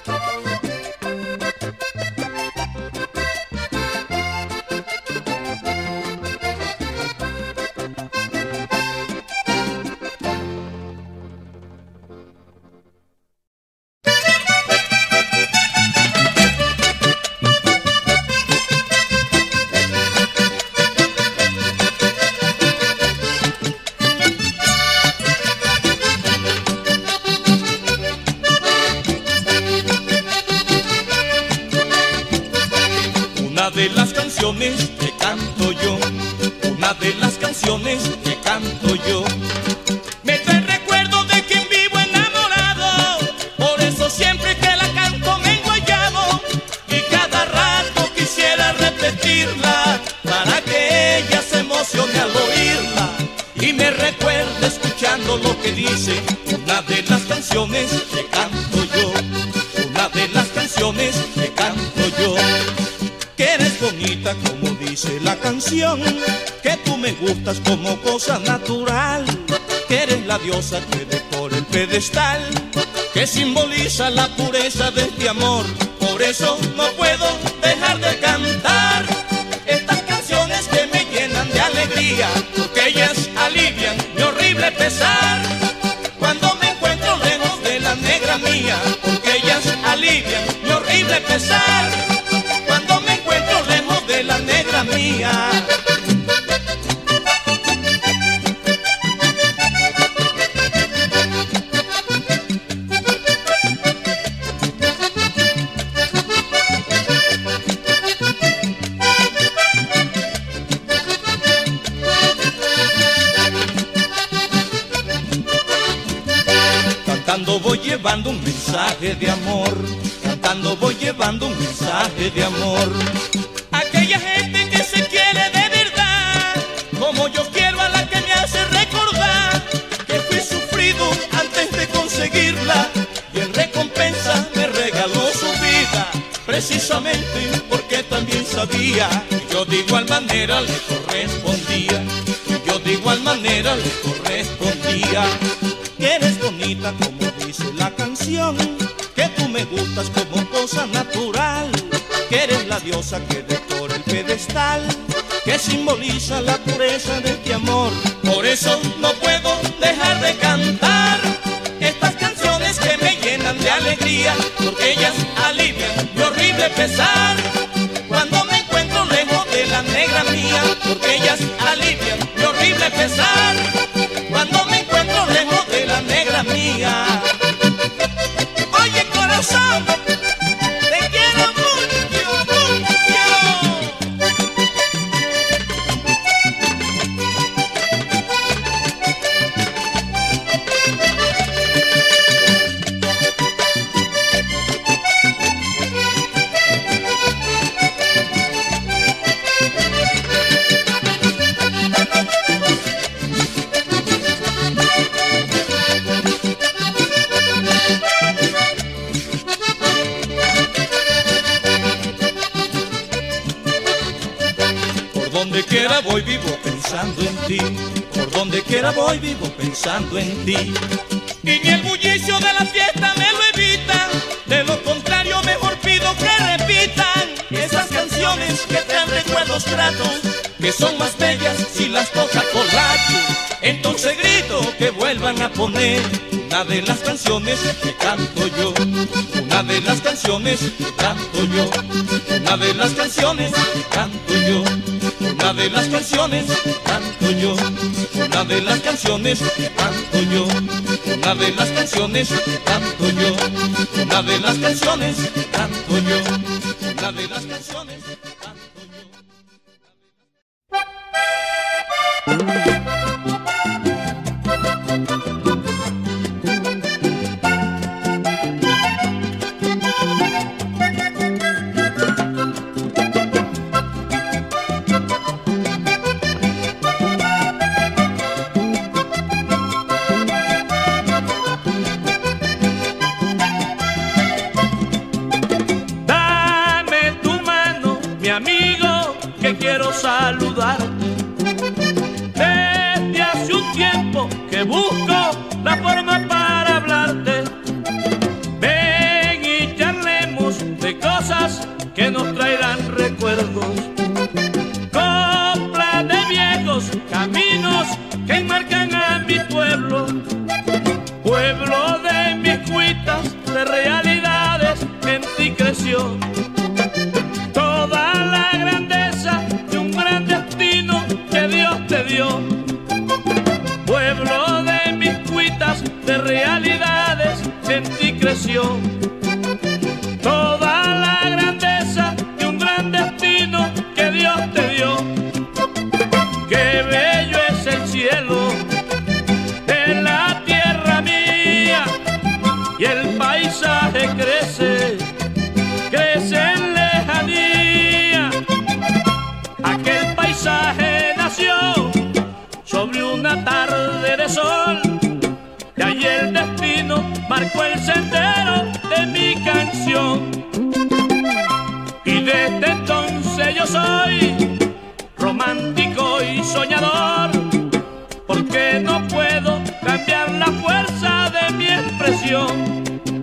Una de las canciones que canto yo, una de las canciones que canto yo, me trae recuerdo de quien vivo enamorado. Por eso siempre que la canto me enguayabo, y cada rato quisiera repetirla para que ella se emocione al oírla y me recuerde escuchando lo que dice. Una de las canciones que canto yo, una de las canciones que canto yo. Que eres bonita como dice la canción, que tú me gustas como cosa natural, que eres la diosa que decora el pedestal, que simboliza la pureza de este amor. Por eso no puedo dejar de cantar estas canciones que me llenan de alegría, porque ellas alivian mi horrible pesar cuando me encuentro lejos de la negra mía, porque ellas alivian mi horrible pesar cuando me encuentro lejos de la negra mía. Cantando voy llevando un mensaje de amor, cantando voy llevando un mensaje de amor. Aquella gente que se quiere de verdad precisamente porque también sabía que yo de igual manera le correspondía, yo de igual manera le correspondía. Que eres bonita como dice la canción, que tú me gustas como cosa natural, que eres la diosa que decora el pedestal, que simboliza la pureza de este amor. Por eso no puedo dejar de cantar estas canciones que me llenan de alegría, porque ellas alivian mi horrible pesar cuando me encuentro lejos de la negra mía, porque ellas alivian mi horrible pesar cuando me encuentro lejos de la negra mía. Oye, corazón, te quiero mucho, mucho. Por donde quiera voy vivo pensando en ti, por donde quiera voy vivo pensando en ti. Y ni el bullicio de la fiesta me lo evita, de lo contrario mejor pido que repitan esas canciones que traen recuerdos gratos, que son más bellas si las toca borracho. Entonces grito que vuelvan a poner una de las canciones que canto yo, una de las canciones que canto yo, una de las canciones que canto yo, una de las canciones que canto yo, una de las canciones que canto yo, una de las canciones que canto yo, una de las canciones que canto yo, una de las canciones que canto yo. Quiero saludarte. Desde hace un tiempo que busco la forma para hablarte. Ven y charlemos de cosas que nos traerán recuerdos. Coplas de viejos caminos que enmarcan a mi pueblo. Pueblo de mis cuitas, de realidades en ti creció. Toda la grandeza de un gran destino que Dios te dio. Pueblo de mis cuitas, de realidades en ti creció. Toda la grandeza de un gran destino que Dios te dio. Qué bello es el cielo de la tierra mía, y el paisaje crece, crece en lejanía. Aquel paisaje nació sobre una tarde de sol, y allí el destino marcó el sendero de mi canción. Y desde entonces yo soy romántico y soñador, porque no puedo cambiar la fuerza de mi expresión.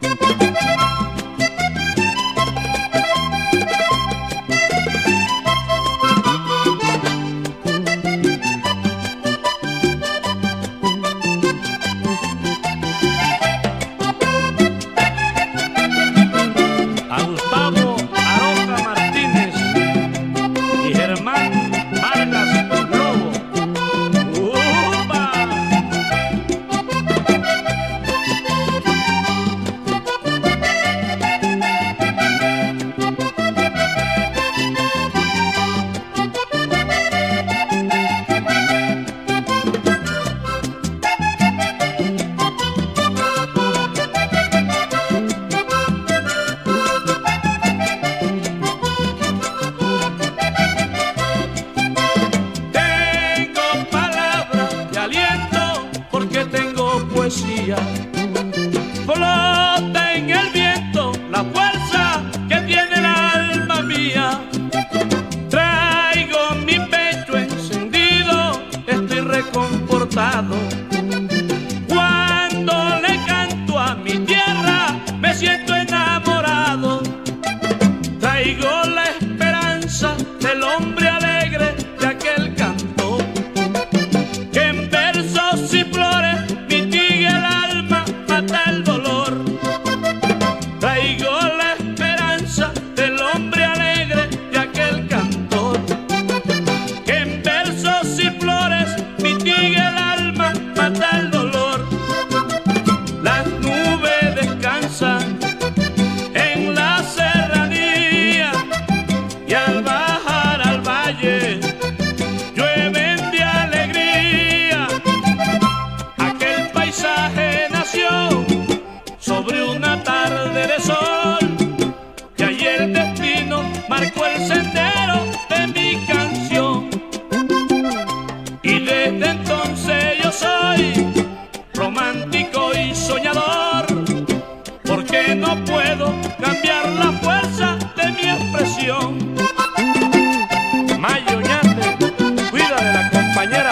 poesía. Flota en el viento la fuerza que tiene la recordado. Cuando le canto a mi tierra me siento enamorado. Traigo la esperanza del hombre alegre de aquel canto, que en versos y flores mitigue el alma, mata el dolor. Traigo la esperanza del hombre alegre de aquel cantor, que en versos y flores mitigue el alma, mata el dolor. Las nubes descansan en la serranía y al bajar al valle llueven de alegría. Aquel paisaje nació sobre una tarde de sol, y allí el destino marcó el sendero de mi canción. Y desde entonces yo soy romántico y soñador, porque no puedo cambiar la fuerza de mi expresión. Mayo Ñate, cuida de la compañera